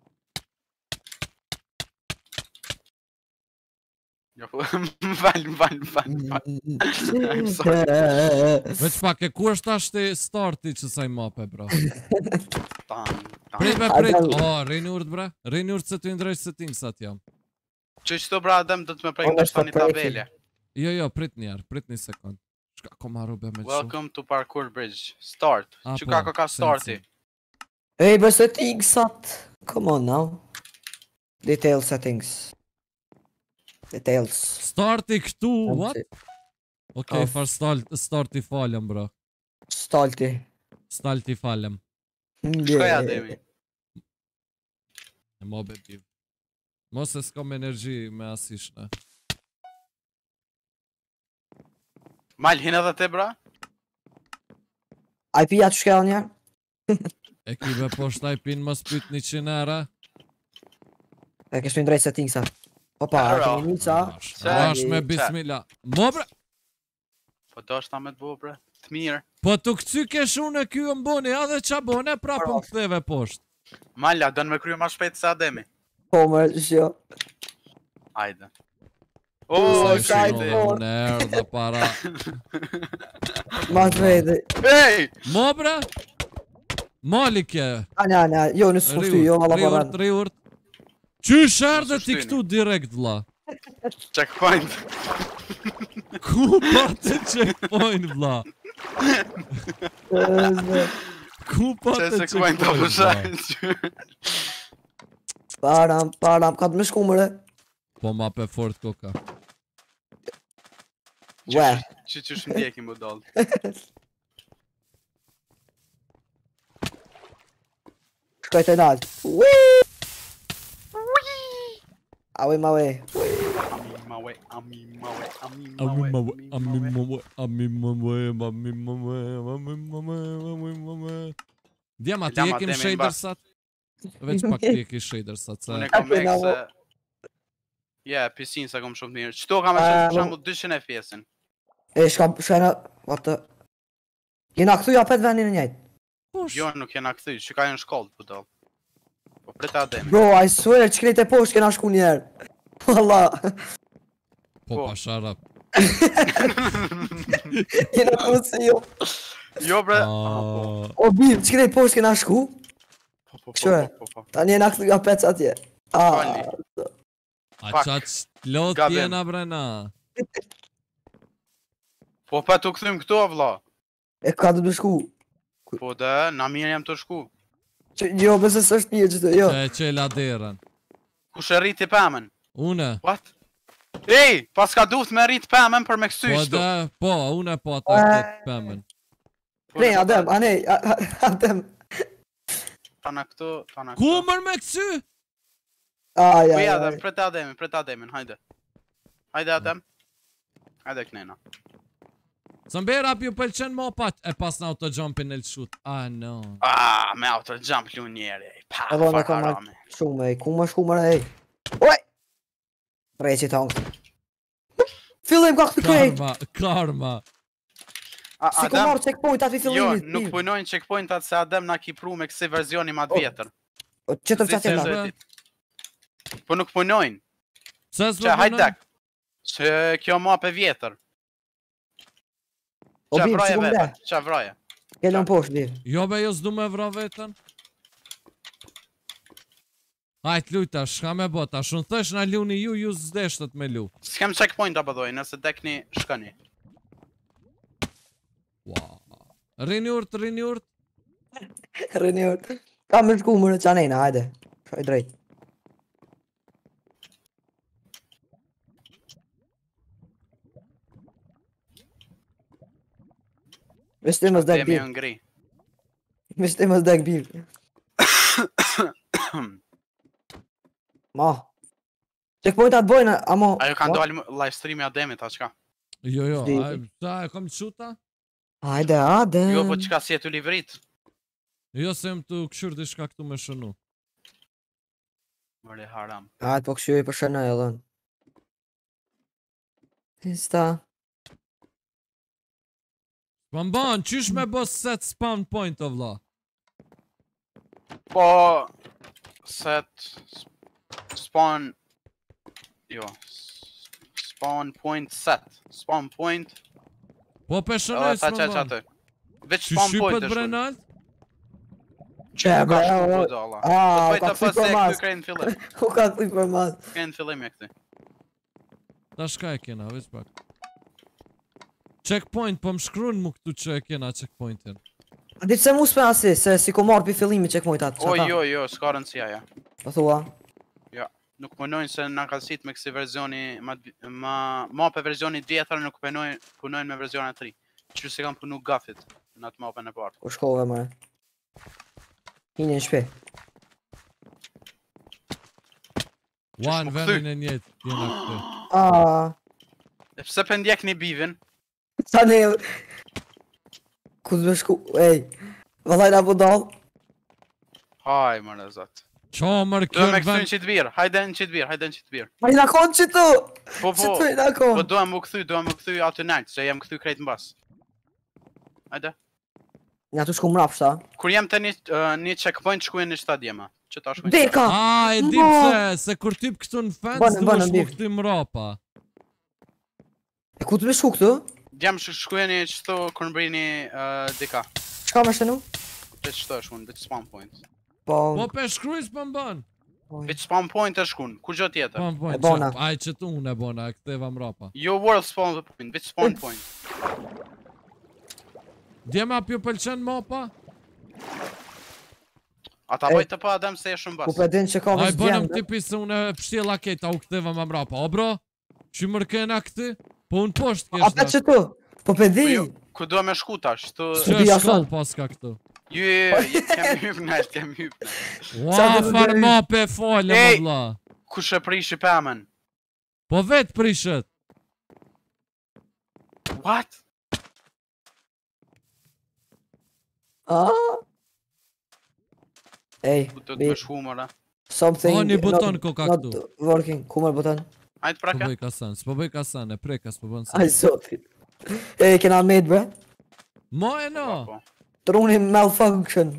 Jo, po, val. I'm sorry. veç pak e ku është ashtë starti që saj mape, bro? Tan. Prit me A, prit, da- rini urt, bre? Rini urt se të ndrejsh settingsat jam. Që që të bra Adem do të me prejnë Unë të shtë një është tabele. Jo, prit njerë, prit një sekund. Shka ko marru be me shumë. Welcome to Parkour Bridge. Start. Ah, Që po, ka starti. sensi. Ej, bë settingsat. Come on now. Detail settings. Details. Starti këtu, what? Okej, Of. far starti falem, bro. Stalti. Stalti falem. Shkoj Ademi. E mo bebiv. Mos e s'kom energji me asishne. Mal, hin edhe te bra? IP-a që shkell një? E kive poshtë IP-n mos pyt 100 era. E kështu ndrejt settingsat. Opa, Aro. kemi një ca. Rash me Qa? bismillah. Mo bre, Po do është ta me të bo bre. Të mirë. po të këcy kesh unë e kjo më boni, a dhe qa bone, prapë më ktheve poshtë. Malla, do në me kryu ma shpejt se Ademi. Po më shjo. Ajde. O, O, shajt, shajt. po. Unë erdhe para. Ma të vejde. Ej! Mo bre? Mali kje. Anja, jo në s'fështy, jo valla paran. Riurt. Qysh erdhe Mos u ti shtyni. këtu direkt vlla? Checkpoint. Ku patë checkpoint vlla? Ku patë Checkpoint apo vlla? shajt. Param, ka të më shku mëre. Po ma pe fort koka. Ue. Që shmdjeki më dal. Shkoj të nalt. Awe ma we. Djema, ti Djema, jekim temi shadersat? Veç pak ti jeki shadersat, se... Unë e kom ek se... Ja, PC-n sa kom shumë mirë. Qëto kam e shumë për shambu 200 FPS-in. E shkojna, what the... Jena këthu ja pet vendin e njejt. Jo, nuk jena këthy, që ka në shkollë për dal. Po prita Ademi. Bro, I swear, që krejt e poshtë kena shku njerë. Valla. Po pa sharap. Jena këtu se jo. Jo bre. O bim, që krejt poshtë kena shku? Kështu e. Po. Tani jena këthu ja pet atje. Falni. A Fuck. qaq lot Gabim. jena brena. Po pa të këthym këto vlla. E ka të shku. Po dhe, na mirë jam të shku. Jo, bëse së është mirë që të, jo. Që e la derën. Kush e rriti pëmën? Une. What? Ej, pas ka duhet me rrit pëmën për me kësy Po shtu. dhe, po, une po ata këtë pëmën. Ne, Adem, a ne, Adem. Tana këtu, tana këtu. Ku mër me kësy? Aj, Po aj, ja, aj. pret Ademin, hajde. Hajde Adem. Hajde knena. Së mbera pju pëlqen mo pat e pas në autojumpin e lëshut. Ah, no. Me auto jump lu njeri. Pa, Edhe me fuck kam harame. shumë, ej, ku më shku mëre, ej. Oj! Reqi të angë. Fillim ka këtë krejt. Karma. Si ku marrë checkpoint atë i Jo, fillimit. nuk punojnë checkpointat se Adem na ki pru me kësi verzioni ma të vjetër. Që të Si qatë se e është- Po nuk punojnë. Se Që hajde. Që kjo map e vjetër. O Qa bim, vraje që ku më vetë, le. qa vraje. Kellon poshtë, bim. Jo be, jo s'du me vra vetën. Hajt lujta, shka me bota, shun thësh na luni ju s'deshtet me lu. S'kem checkpoint apo doj, nëse dekni, shkani. Wow. Rini urt. Rëni orë. Ka më shku mëre qanejna, hajde. Shoj drejt. Veshtimës dek Demi bim. në ngri. Veshtimës dek bim. Ma. Checkpointat bojnë, amo... Ajo kanë dalë live streami Ademit, a qka? Jo, Di. sa e kom quta? Hajde, Adem. Jo, po qka si e të livrit. Jo se më të këshur di shka këtu me shënu. Mërë haram. Hajde, po kështu i për shënë e dhën. Insta. Po mban, qysh me bo set spawn point o vla? Po... Set... Spawn... Jo... Spawn point set. Spawn point... Po pe Edhe shënoj ta s'më qeq mban. atë. Veç Që spawn point shypët është. Brenalt? Që e Ka bre, shku o... po dalla. A, Po ka të këthy pas e për këtu mas. krejnë fillim. U ka këthy për mas. Krejnë fillim e këtu. Ta shka e kena, veç pak. Checkpoint, po më shkrun mu këtu që e kena checkpointin. A di pse mu s'pe asi, se si ku marrë për fillimi checkpointat. O jo, s'ka rëndësia ja. Po thua. Nuk punojnë se na ka sit me kësi verzioni ma për verzioni vjetër nuk punojnë me verzioni 3. Që se kam punu gafit në atë mapën e partë. Ku shkove mëre. Hini në shpe. One më vendin e njët, jena këtu. A, E pse për ndjek një bivin? sa ne... Ku t'be shku, ej. Vëllaj na po dal. Haj më në zot. Qa mër Do kjo me në këthy në vend... qitë birë, hajde në qitë birë, hajde në qitë birë. Ma i na konë që tu. Po Që tu i na po konë. do më këthy aty nalt, se jam këthy krejt në bas. Hajde. Nga tu shku mrapshta. Kur jam te një checkpoint shkujen në stadiuma. Që ta shkujen. Beka! E di pse, se kur typ këtu në fence duhesh mu këty mrapa. E ku të me shku këtu? Jam shkujeni qëto kur mbrini dika. Çka më shënu? Që qëto është unë, bit spawn point. Po... Po pe shkrujs për mbën. Bit spawn point e shkun, ku gjë tjetër. Spawn point, E bona. aj që tu unë e bona, e këteva mrapa. Jo world spawn point, bit spawn point. Djema pjo pëlqen mapa? Ata bajtë të pa adem se e shumë Ku bas. pe din që ka Aj vështë bënëm gjendë. tipi se unë e pështjela kejta u këteva më mrapa. O bro, që mërkena këti? Po unë poshtë A pe keshna. që tu? Po pe di! Ku do me shku tash, të... Që di është asaj. shkoll paska këtu. Kem hypnat, kem hypnat. Ua, far mape e fale më Ej! vlla. Kush e prishi pëmen? Po vetë prishet. What? Ej, Ku të të bi, me shku mëra? something... O, një buton not- koka not këtu. working, ku mërë buton? Ajtë S'po prake? bëj kasan, s'po bëj kasan, e preka, s'po bën sa. Aj, zotit. Ej, kena made, bre. Mo e no. Po. Truni malfunction.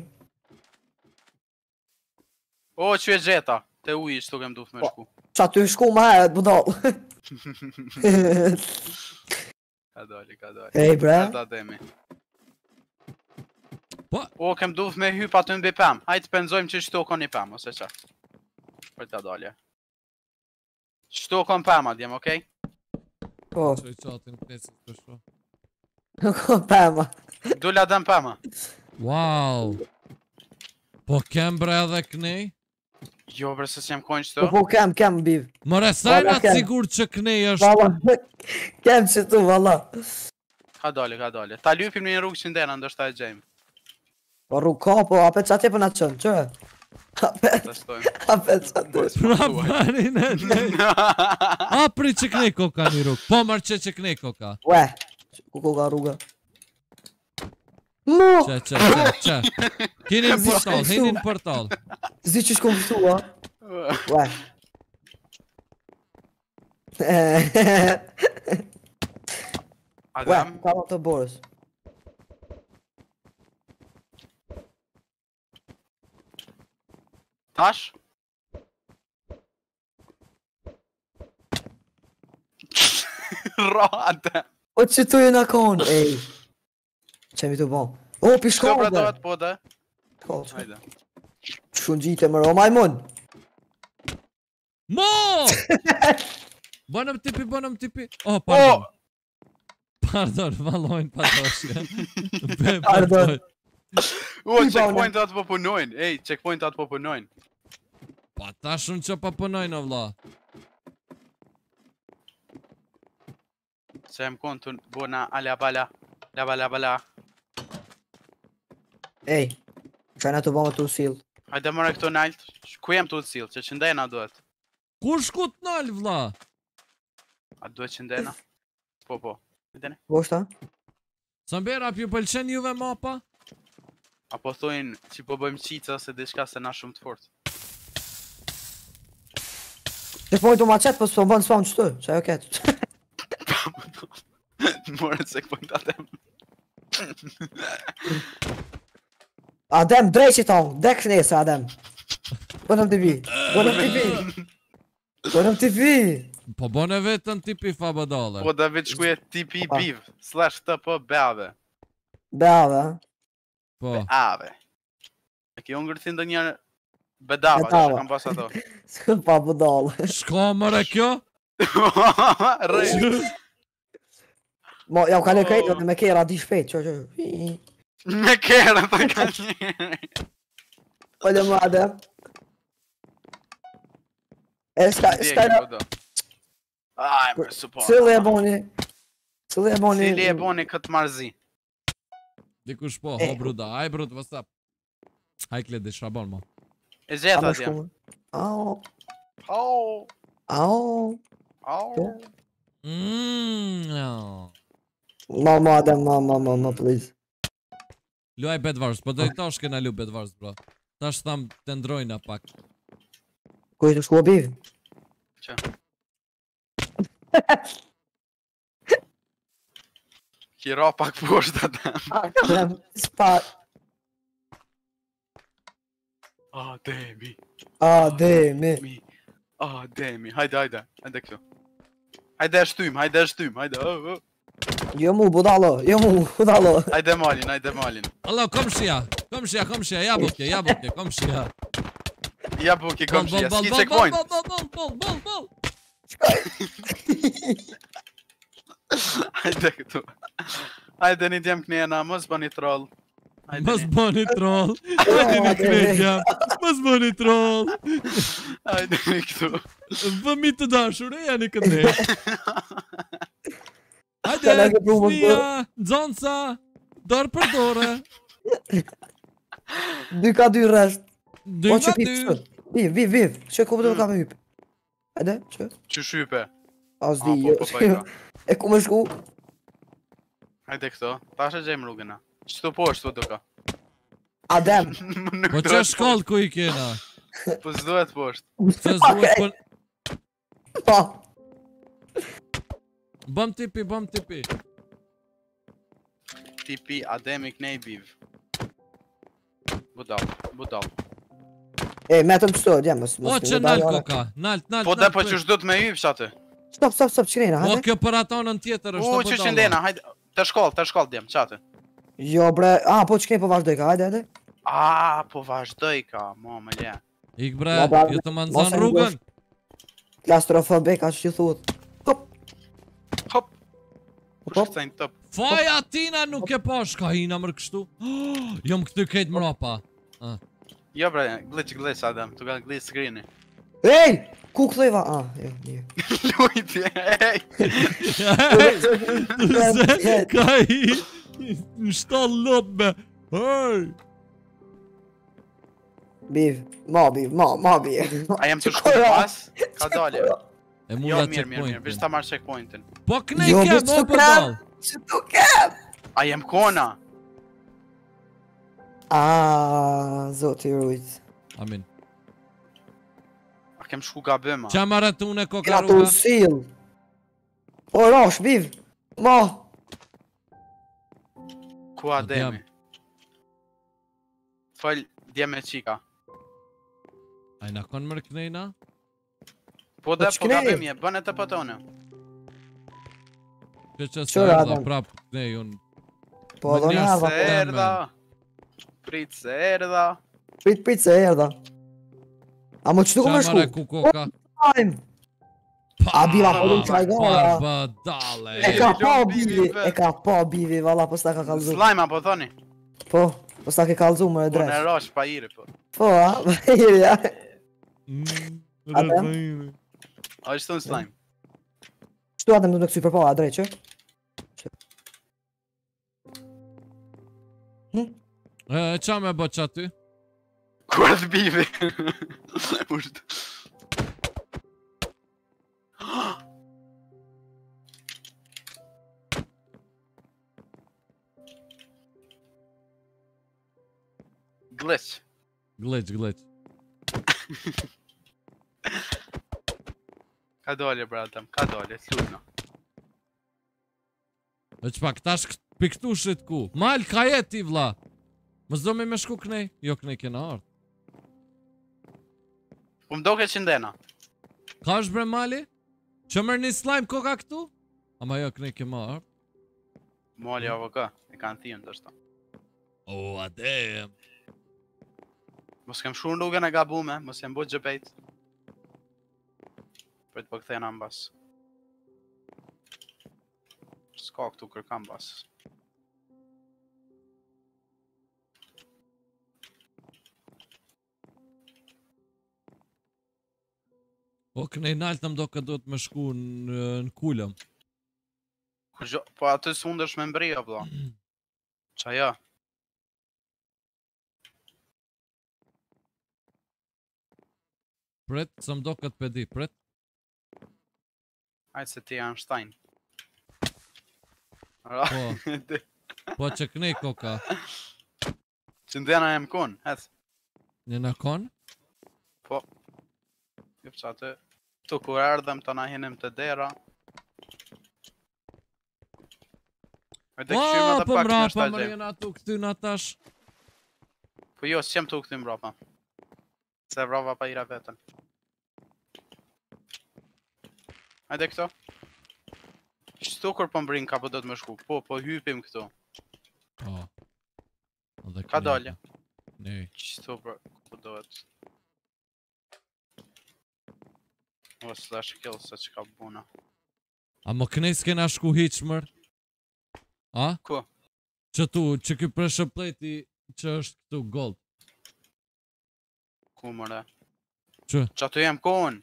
O, që e gjeta. Te uji që kem duf me shku. Qa ty shku ma herët, budal. Ka dali, ka dali. Ej, bre. Ka demi. Po. O, kem duf me hyp aty mbi pëm. Hajtë penzojmë që shto kon një pëm, ose qa. Për ta dalje. Shto kon pëm adjem, okej? Po, Qoj qatin knesit të shu. ko pema. Dula dëm pëma. Wow. Po kem bre edhe knej? Jo, bre, se s'jem kojnë Po, qëto. po, kem, biv. More sajna kem. sigur që knej është. Valla, kem që tu, valla. Ka dali, ka dali. Ta lypim një rrugë që ndena, ndoshta e gjejmë. Po, rrug ka, po, apet qa tje për na qënë, që? Apet, Testojmë. apet qa tje. Pra banin e nej. A pri që knej koka një rrug. Po mërë që knej koka. Ue, ku ka rruga? Mo! Që. Hini në portal, hini në portal. Zdi që shkom fëtu, a? Ue. Ue, Adam, ka më të borës. tash? Rade. O që tu e në konë, ej. Qemi të bon. O, pi Shko shkollë, pra dohet po dhe. Hajde. Shkun gjitë e mërë, o majmun. Mo! Bënëm tipi. Oh, pardon. Pardon, vallojnë pa doshje. Pardon. O, checkpoint atë po punojnë. Ej, checkpoint atë po punojnë. Pa ta shumë që pa punojnë o vlla. Se jem konë të bona ala bala. La bala bala. Ej, qajna të bëmë të usil. Hajde mëre këto nalt. Ku jem të ucil, që qëndena duhet. Kur shku t'nall vlla? A duhet qëndena? Po. Hajde ne. Voshta? Sambera, ju pëlqen juve mapa? Apo thojnë që po bëjmë qica se diçka se na shumë të fort. Që pojnë të ma qetë, po s'po bënë spawn qëtë, që ajo ketë. More checkpoint atem. Adem, drejqi tonë, dek nese, Adem. Bënëm të vi, bënëm të vi. Po bone vetën tipi fabadale. Po David shkuje TP biv, slash të po beave. Beave, Po. Beave. E ki unë ngërthin dhe një bedava, që Bedava. kam pas ato. s'kë pa budalë. Shko mëre kjo? Rej, Mo, ja u kale krejtë dhe me kera di shpejt, që. me kera të ka njëri. Olle më Adem. E s'ka në... Aj, më support. Cili e boni? Cili e boni? Cili e boni këtë marzi? Dikush po, ho bruda. Aj brud, what's up? Aj kledi, shabon mo. E A zeta më t'jem. shkumë. Au, Au, au. au. No. Ma, Adem, ma, please. Luaj Bedwars, po dojtë tash kena lu Bedwars, bro. Tash tham të ndrojna pak. Ku i të shku o biv? Që? Kira pak poshtë atë. Adem, s'pa... Ademi. Ademi. Ademi. Hajde këtu. Hajde e shtym, hajde. Jo mu budalo. Hajde malin. Allah, komshia, jabuke, komshia. Ja buki, komshia, ski checkpoint. Bol. Hajde këtu. Hajde një djem knjena, mos bëni troll. Mos bëni troll. Hajde një knetja. Mos bëni troll. Hajde një këtu. Fëmijë të dashur, janë këtë. Hajde, fëmija, nxonca, dorë për dorë. 2x2 rresht. 2x2. Viv. Që ku do ka me hyp? Hajde, që? Që shype. As di, jo. E ku me shku? Hajde këto, tash e gjejmë rrugëna. Qëtu poshtë po duka? Adem. Po që shkollë ku i kena? Po s'duhet poshtë. Që s'duhet po... Pa. Bëm tipi. Tipi Ademi knej biv. Budal. E, me të më qëto, djem, mos... O që nalë koka, nalë. Po dhe po që shdo të me hyp qatë. Stop, qërena, O hajde. kjo për atonën tjetër është U, që qëndena, hajde. Të shkollë djem, qatë. Jo bre, po që kej po vazhdoj ka, hajde. Po vazhdoj ka, më le. Ik bre, jo të më nëzën rrugën. Klastrofobe, ka që që thuhet. Hop. Kush këcajnë top? Faja tina nuk e pash, ka hina mërë kështu. Jom këtë kejtë mrapa. Jo bre, glitch Adem, tu ka glitch screeni. Ej! Ku këtheva? Jo. Lujtje, ej! Ka hi në shtallë lop me. Hej! Biv, ma biv. A jem të shku pas? Ka dalje. E Jo, mula mirë, checkpoint. vish ta marrë checkpointin. Po kënej kem, o për dal. Që tu kem? A jem kona? Zoti rujt. Amin. A kem shku gabim, a? Qa marrë të une koka Gra të rruga? usil. O, rosh, biv. Ma. Ku Ademi? Fal, djem e qika. Ajna kon mërë kënejna? Po dhe, po ç'knej? gabim je, bën e të pëtone. Që se Qëra, erdha Adam? prap kënej unë. Po, do në njerëz ardha. Se erdha. Prit se erdha. Prit se erdha. A më qëtu ku Qa me marrë shku? ku koka? Time. A biva po dum qaj gara. Pa dale. E ka pa Bivi, bivi, ve. e ka pa bivi, valla, po s'ta ka kalzu. Slime, po thoni? Po, po s'ta ke kalzu më e Po në dresh. rash pa iri, po. Po, a, iri, a. Adem? A është të në slime? Qëtu atem du me kësy për po, a drejt që? Qa me bë që aty? Ku është bivi? Usht. Glitch. Glitch. Ka dole, bratam, ka dole, s'lutna. E që pa këta piktu shit ku? Mal, ka jet ti vla. Më zdo me shku kënej? Jo kënej kena ardh. Po m'doke që ndena. Ka është bre mali? Që mërë një slime koka këtu? Ama jo kënej kema ardh. Moli AVK, e kanë thimë të shta. O, adem. Mos kem shur në rrugën e gabume, mos jem bot gjepejt. Për të po këthejna në bas. S'ka këtu kërkam bas. O, kënej naltë më do këtë do të më shku në kullëm. Po aty s'undesh me mbrija, vlla. Qa ja? Pret, së më do këtë pedi, pret. Hajtë se ti Einstein. Po, po që kënej koka. Që ndena jem kon, heth. Një në kon? Po. Jep që aty. Tu kur ardhem të na hinim të dera. Hajde këshyma dhe Po pak në mrapa shta më gjep. rjena tu këty në tash. Po jo, s'jem tu këty mbrapa. Se vrava pa ira vetën. Hajde këto. Qëto kur po mbrin ka po do të më shku. Po hypim këto. Po. Edhe Ka këne. dalje. Ne. Qëto për po dohet. O slash kill se që ka buna. A më kënej s'kena shku hiq mër? A? Ku? Që tu, që ky preshëpleti që është këtu gold. Ku mëre? Që? Që ato jem kohën?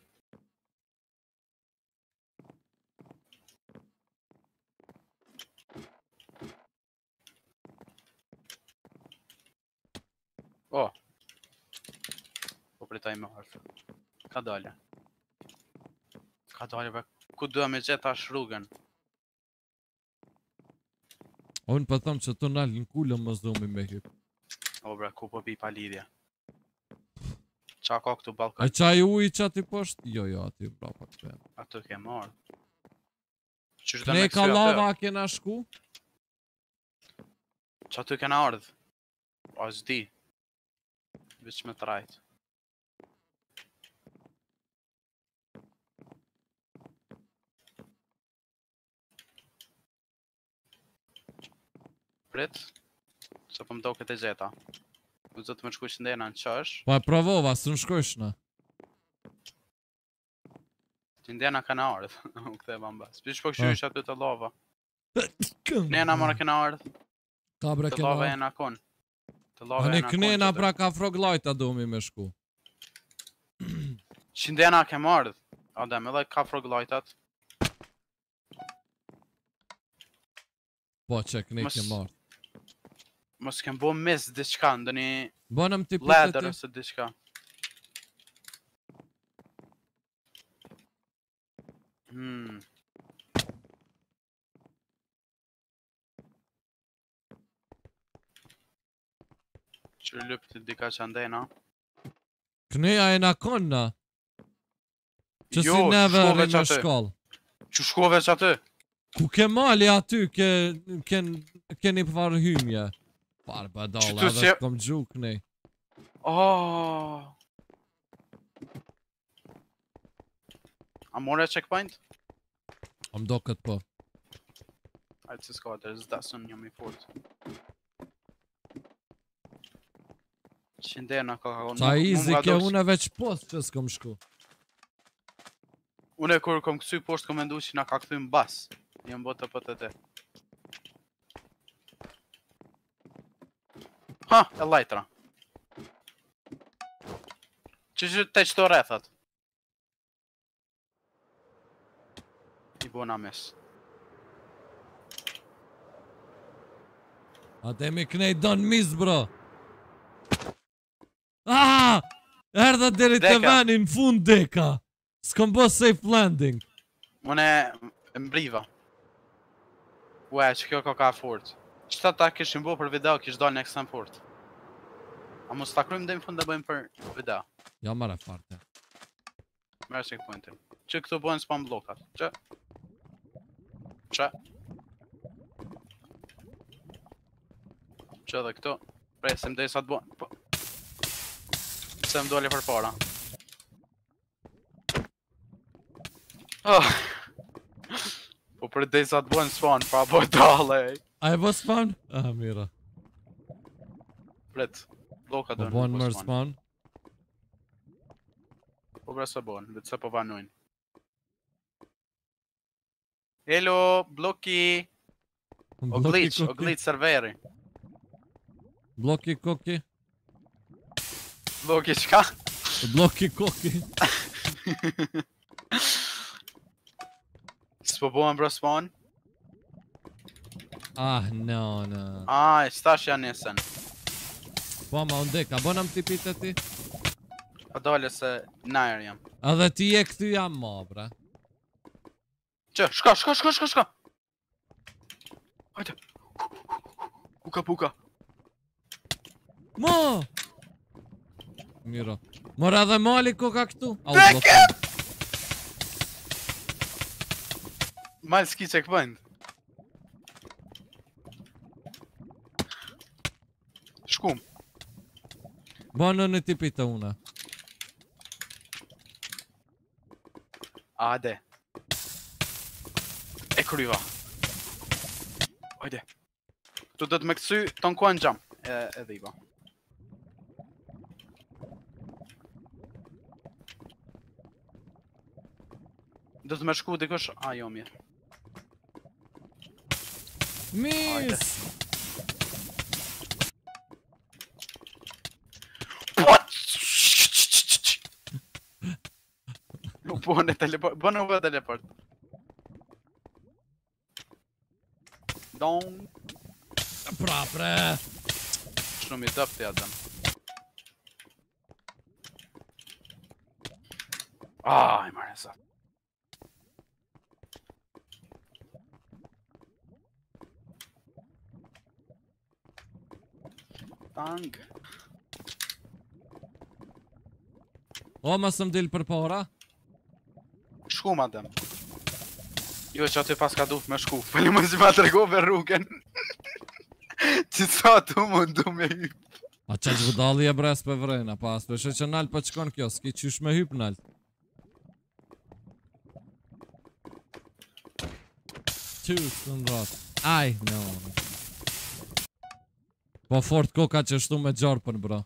O. Po pritaj me harfë. Ka dalje. Ka dalje be. Ku duha me gjitha shrugën? Unë për thëmë që të nalë në kullë më zdumi me hyp. O bre, ku po pi pa lidhje. Qa ka këtu A balkon? qaj uj që ati poshtë? Jo, aty brapa të përë. Ato ke marrë. Qysh do Ne me ka kësy lava atë? a kena shku? Që aty kena ardhë? O zdi. Veç me trajt. Prit. Se po më do këtë e gjeta. Më zë të më shku që ndena në qash. Po e provova, së në shkojsh në. Që ndena ka në ardhë. U këthe ma mbas. Pish po këshu ish aty të lava. Ne Nena mërë kena ardhë. Ka bre Të lava kena. e në kon. Të A lava ne e në kon. kënena që pra ka froglajta domi me shku. Që ndena ke ardhë. Adem edhe ka froglajtat. Po që këne Mos- ke marrë. Mos kem bo mis diçka, ndoni Bonëm ti ladder pitet ti. ose diçka. Që lyp të dika që ndena. Këneja e na konna. Që si Jo, neve shkove rri që me aty. shkollë. Që shkove që aty? Ku ke mali aty, keni farë hymje. Parë badale, Që tu edhe si- kom gjuk nej. Oh. A more checkpoint? O mdo këtë po. Hajtë si s'ka të zdasën njëm i fort. Që ndena ka ka... Qa izi nga ke dos- une veç post që s'kom shku. Une kur kom kësy poshtë kom mendu që na ka këthy mbas. Jem botë të pëtë. Ha, e lajtra. Që te qëto rethat? I bona mes. A te mi knej don mis, bro. Ah! Erdha deri të Deka. veni në fund deka. S'kom bo safe landing. Une e mbriva. Ue, që kjo ka fort. Qëta ta kishim bo për video, kish dal në eksem fort. A mos ta krym dhe në fund dhe bëjmë për video. Ja mara farte. Merë checkpointin. Që këtu bojnë spam blokat. Që. Që dhe këtu. Presim dhe sa të bojnë. Po. Se më doli për para. Oh. Po për dhe sa të bojnë spawn, pra boj dale. A e bo spawn? Ah, mira. Pret. Blokat Po dhe bon mërë spawn. Po bre se bon, vetë se po vanojnë. Hello, bloki! O glitch serveri. Bloki koki. Bloki qka? Bloki koki. S'po bohen bro spawn? Ah, no. Aj, stash janë nesen. Po ma unë deka, bonam ti pite ti? Pa dole se najer jam. Edhe ti e këty jam ma, bre. Që, shka! Hajde! Puka! Ma! Mira. Mora dhe mali ko ka këtu? Deke! Mal s'ki checkpoint. Shkum. Bonë në ti pite una. Hajde. E kryva. Hajde. Tu do të më kthy ton ku në xham. E dhiva. Do të më shku dikush. Jo mirë. Mis! What? Nuk bëne teleport. Bëne u teleport. Don. Prapre! Shumë i tëpti atëm. I marrë sa. Tang. O, mas më dilë për para? Shku ma dem. Jo që aty pas ka duft me shku. Fali më që ma të regove rrugën. Që sa tu mundu me hyp. A që që vëdalli e bres për vrejna pas, për shë që nalë për qëkon kjo, s'ki qysh me hyp nalë. Qysh në ratë. Aj, no. Po fort koka që shtu me gjarpën, bro.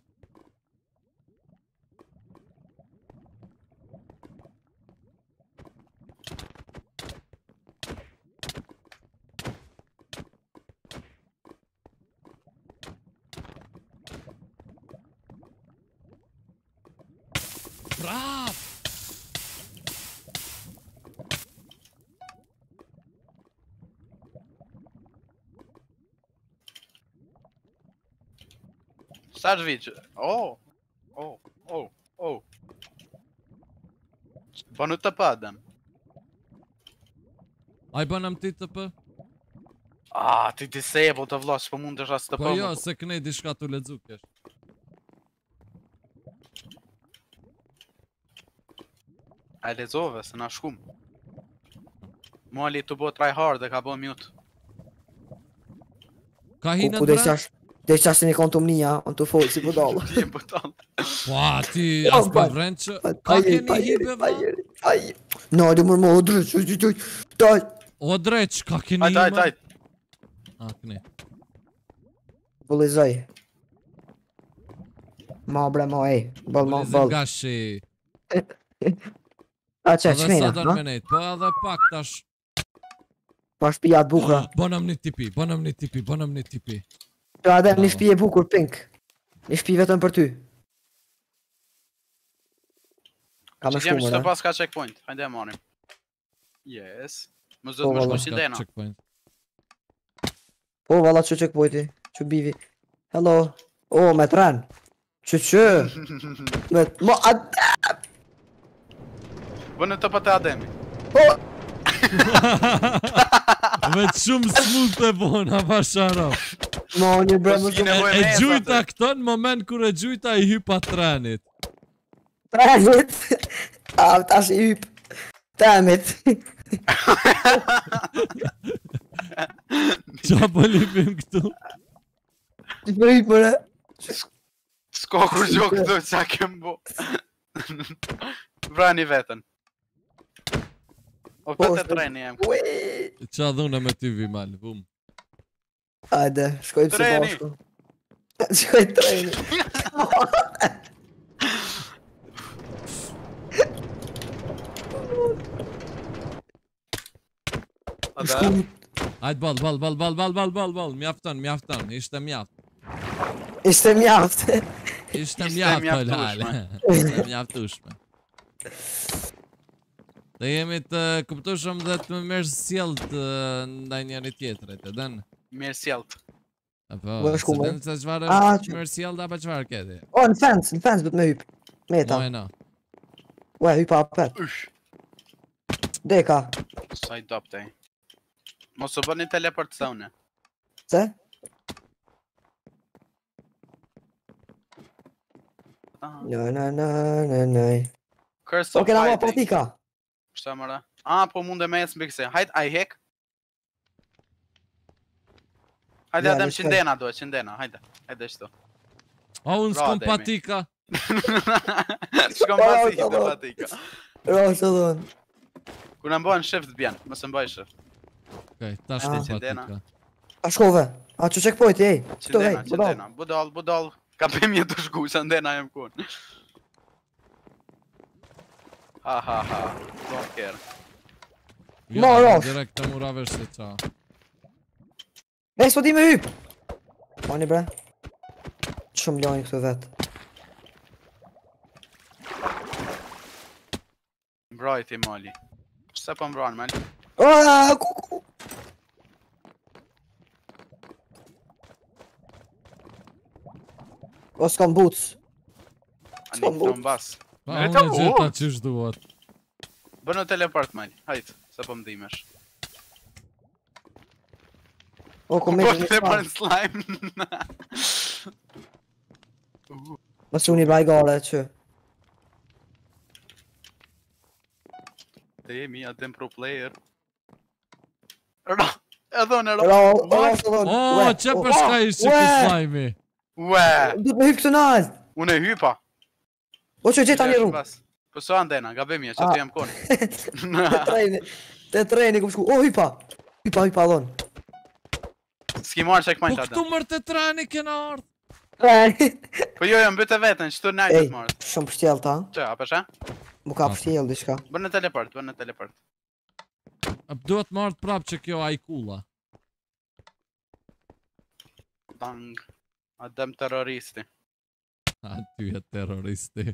Bravo! Sa është vijë? Bënu të padem. Aj bënëm ti të për? Ti disable të vla, që po mund është asë të Po pëmë. jo, se kënej dishka të ledzu kesh. A e lezove, se na shkum. Muali të bo try hard dhe ka bo mute. Ka hinët Ku bre? dhe qashtë një kontum nija, on të folë si pëdallë. Ti më talë. Po ti as për vrenë që... Ka keni hibe vla? No, di mërmo, o drëq, taj. O dreq, ka keni Ajt, hibe? ajt. A, këni. Bulizaj. Ma bre, ma ej. Bëll, ma Bulizim bëll. gashi. A që, Edhe qmena, sa do no? në menejt, po edhe pak tash. Pa shpijat bukra. Bonëm një tipi, bonëm një tipi, bonëm një tipi. Që adem një shpije bukur pink. Një shpije vetëm për ty. Ka me Që jemi që shkumë, të da? pas ka checkpoint. Hajde e marim. Yes. Më zdo Po, të më shku valla. qindena. Checkpoint. Po, valla që checkpointi. Që bivi. Hello. O, me tren. Që. Me... Mo, Bënë të për të ademi. Po, Vetë shumë smooth e bona, pa sharo. mo, një bre Po, më s'ki shumë. nevojë E me gjujta atë. këto në moment kur e gjujta i hypa trenit. Trenit. Tash i hyp. Temit. Qa po lipim këtu? Që për hyp, mëre. S'ko kur gjo këto qa kem bo. Vrani vetën. O Po, pete treni jem. Ui. Qa dhune me ty vimal, vum. Ajde, shkojmë së Treni. bashku. Shkoj treni. Ata. Ajt ball, mjafton, ishte mjaft. Ishte mjaft. Ishte Ishte mjaft, po mjaftueshme. lale. Ishte mjaftueshme. Dhe jemi të kuptueshëm dhe të më mirë sjellët ndaj njëri tjetrit, e den? Mirë sjellët. Apo, Më shku, se më. den se çfarë Ah, është mirë sjellët apo çfarë keti? O, në fence bët me hyp. Meta. Mojna. Ue, hypa apet. Ush. Deka. Sa i dopte. Mos u bëni teleport zone. Se? No. Curse O, of kena ma fighting. patika. Shta mëra. Po mund e me ecë mbi këse. Hajt, a i hek? Hajde Ja, adem le qindena duhet, qindena, hajde. Hajde shto. A unë Bra, s'kom Demi. patika. Shkom Po, pasi po, hite po. patika. Ro, që dhon. Kur na mbajnë shift bjen, mos e mbaj shift. Okej, tash Ah. në Cindena. patika. A shkove? A që checkpoint, ej? Këto, ej, Cindena, budal. Ka pëmje të shku, Cindena jem kun. Ha, don't care. Jo, Marr off. direkt të murave se qa. Ej, s'po di me hyp! Mani bre. Shumë lojnë këtu vetë. Mbrojti mali. Se po mbron mali? Kuku! O, s'kam boots. Ani këto mbas. Pa, Merita unë e gjeta qysh duhet. Bënë teleport mali, hajt, se po m'dimesh. O, ku me Po një teleport slime. slime. Më suni blajgare që. Te jemi atem pro player. Edhon. O, që përshka ishë që slime-i? Ue, Du të me hyp këtë nalt! unë e hypa. O që gjeta një rrugë. Po so andena, gabimja, që të jam koni. Te treni ku shku. O, hypa! Hypa dhon. S'ki marrë që e Po këmajnë të këtu adem. mërë të treni kena ardhë. Treni. Po jo, mbyte vetën, që të najtë Ej, të marrë. shumë pështjel ta. Që, a përshë? Mu ka pështjel diçka. Bërë në teleport. Duhet marrë prapë që kjo ajkulla. Dang. Adem terroristi. A, ty e terroristi.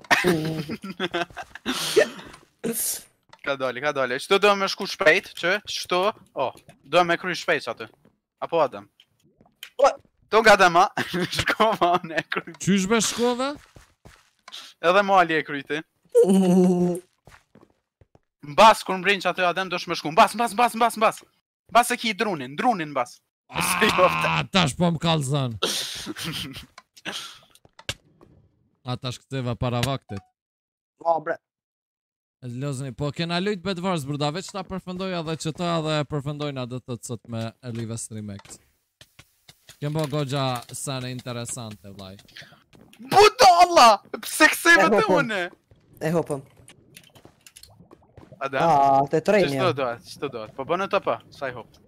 Ka doli. Qëto do me shku shpejt, që? Qëto? O, do me kry shpejt që aty. Apo adem? To nga adem, a? Shkova, unë e kry. Qysh be shkove? Edhe mali e kryti. Mbas, kur mbrin që aty adem, do shme shku. Mbas. Mbas e ki drunin mbas. Tash po më kalzan. Tash këteva para vaktit. O, bre. Lozni, po kena lujt Bedwars burda, veç ta përfëndoja dhe që ta dhe përfëndojna dhe të cët me Elive Streamex. Kem bo gogja sene interesante, vlaj. Budalla! Pse këseve të une? E hopëm. Adem? Te treni. Qëto dohet? Po bënë të pa, saj hop.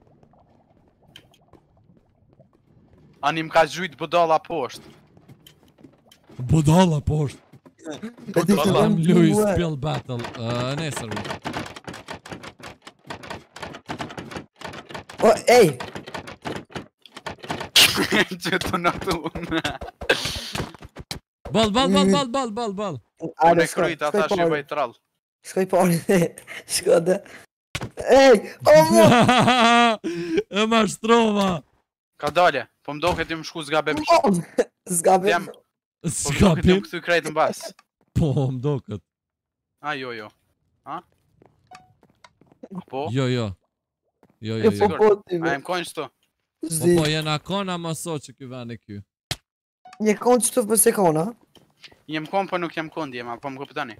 Ani m'ka gjujt budalla poshtë. Budalla poshtë. Budalla. Lam luj spill battle. Nesër. O, ej! Që të në të unë. Bal. Unë e kryt ata që i bëjt rall. Shkoj pari. Shkode. Ej! O, mu! E ma shtrova. Ka dale, po m'do këtë ju më shku zgabim. Zgabim. Jam, po m'do këtë ju më këthy krejt në bas. Po, mdo këtë. A, jo. A? Po? Jo. A, jem kojnë qëto? Po, jena kona më so që ky vene ky. Një konë qëtu për se kona. Jem kon, po nuk jem kon, djema, po më këpëtani.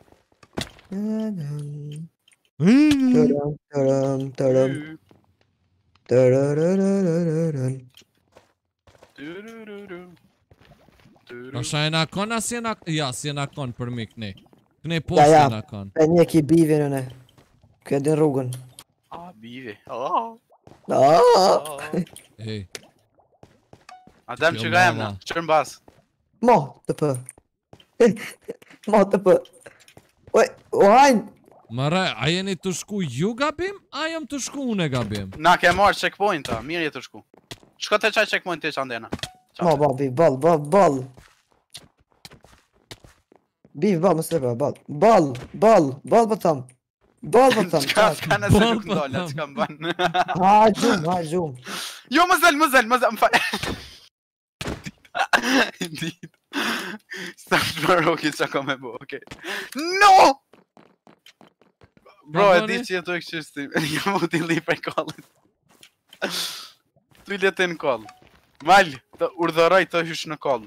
Po sha jena kona si jena... Ja, si jena kon për mi këni. Këni poshtë Ja. jena kon. E një ki bivin në ne. Kjo din rrugën. A, bivi. Ej. Adem që ga jem na, qërë në bas. Mo, të pë. Mo, të pë. Oj, hajnë. Mëre, a jeni të shku ju gabim, a jem të shku unë e gabim? Na ke marrë checkpoint-a, mirë je të shku. Shko të qaj checkpoint të që andena. Mo, biv, ball. Biv, ball, më slepë, ball. Ball për tëmë. Qka nëse nuk ndolla, qka më banë. Ha, gjum. Jo, më zel, më fal. Dit. Stash më roki qa ka me bo, okej. No! Bro, e di që jetu e këshysti. Jo mu t'i li për kollit. Tu i leti në koll. Mal, të urdhëroj të hysh në koll.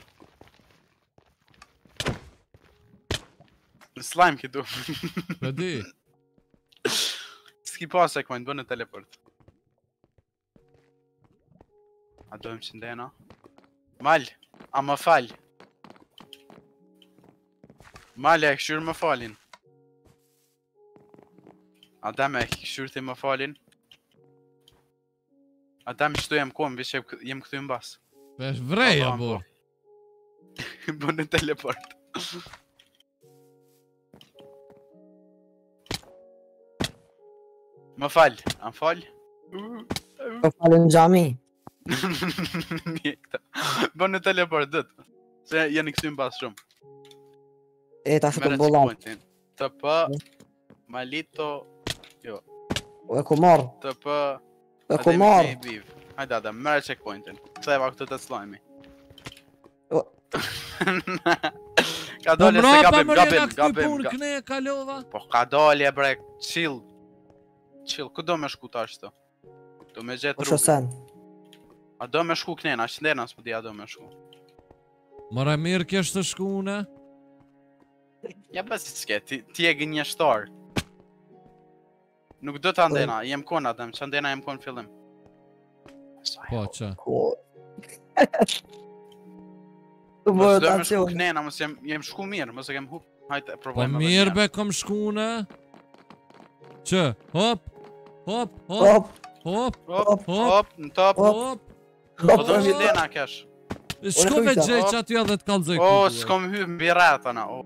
Në slime këtu. Për di. S'ki pas e kojnë, bënë teleport. A dojmë që ndena? Mal, a më fal. Mal, e këshyrë më falin. Adem e këshyrti më falin. Adem shtu jem kom, vish jem këtu mbas. Pesh vreja, Po, po, bur. Bën në teleport. Më fal, am fal? Po falem xhami. Mjekta. Bën në teleport dët. Se jeni këtu mbas shumë. E tash të Merë bollam. checkpointin. TP Malito. Jo. E ku marr. TP E ku marr. Hajde Adem, merë checkpointin. Ktheva këtu të slajmi. O. Ka Po dole se mrapa gabim, më rena këtu gabim. punë këne e kalova. Po ka dole bre, chill. Chill, ku do me shku tash të? Do me gjetë Po rrugën. shosen. A do me shku kënena, qëndena s'po di a do me shku. Mëra mirë kesh të shkune. Ja besi s'ke, ti e gënjeshtar. Nuk do të andena, jem kon Adem, që andena jem kon fillim. Po, që. Ku. Tu Mos bërë do me shku tacion. kënena, mos jem shku mirë, mos e kem hup. Hajte, Po provojmë edhe mirë një be kom shkune. Që, hop, hop, hop, Hop. hop, Hop, hop, hop, në top. hop. Po do Hop. qëndena kesh. Shkove hyta. gjej që aty edhe të kalzoj O, këtu. s'kom hyp mbi rretana, o.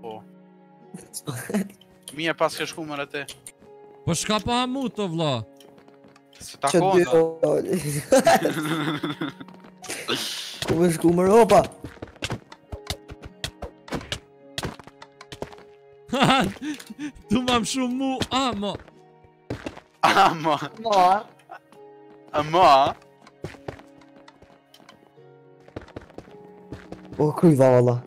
Mirë pas ke shku mërë ti. Po shka pa hamu të vla. Se Që dy takonda. Ku me shku më ropa. Tu mam shumë mu, mo. Ama, Ma. ama. O kryva valla.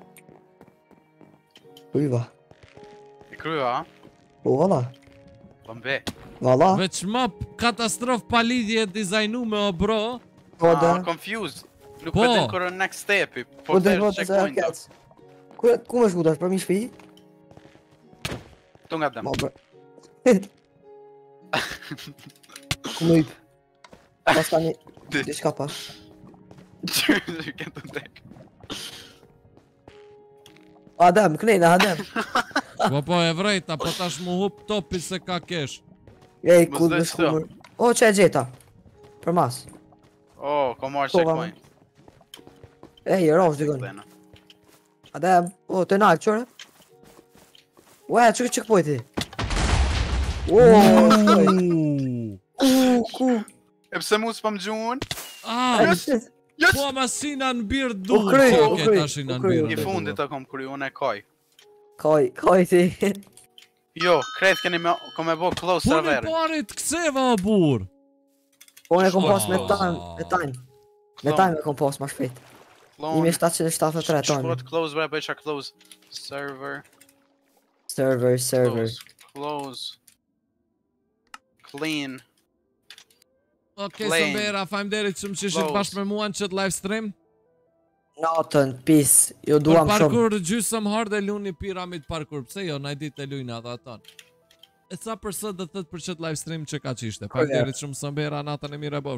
Kryva. I krya, Po valla. po mbe. Valla. Veç ma katastrof pa lidhje dizajnu me o bro. Po da. Confused. Nuk Po. po din kërë next step-i. Po Po da të po të checkpoint-a. kec. Ku me shku tash për mi shpi? Tu nga dem. Ma bër. Ku me hyp? Pas tani. Diçka pas. Këtu tek. Adem, knejna, Adem. Po e vrejta, po tash mu hup topi se ka kesh. Ej, Mos ku dhe me qëto. shku më. O, që e gjeta. Për mas. Oh, ko marrë Po, checkpoint. Ej, rosh dikon. Këtena. Adem, o, të nalë, qërë? Ue, që këtë pojti? Ku? E pse mu s'pëm gjuhën? Ah, po masina në birë du. U kry, që u ke kry, tashina u në kry. birë. I fundit të kom kry, unë e kaj. Kaj ti. Jo, kretë keni me, ko me bo close Po në serverin. parit këseva o bur. Po ne kom pas me Ah. time, me time. Me time e kom pas ma shpejt. Imi 773 time. Shkot close, bre, bëjqa close. Server, Server. close. Clean. Okej, Flame. Sombera, fajmderit që më qishit Close. bashkë me mua në qëtë live stream. Natën, peace. Jo Për duam shumë. parkur gjysëm hard e luni piramid parkur. Pse jo, na i dit e lujna dhe aton. E sa për sot dhe thët për qëtë live stream që ka qishte. Fajmderit shumë Sombera, natën e mire bo.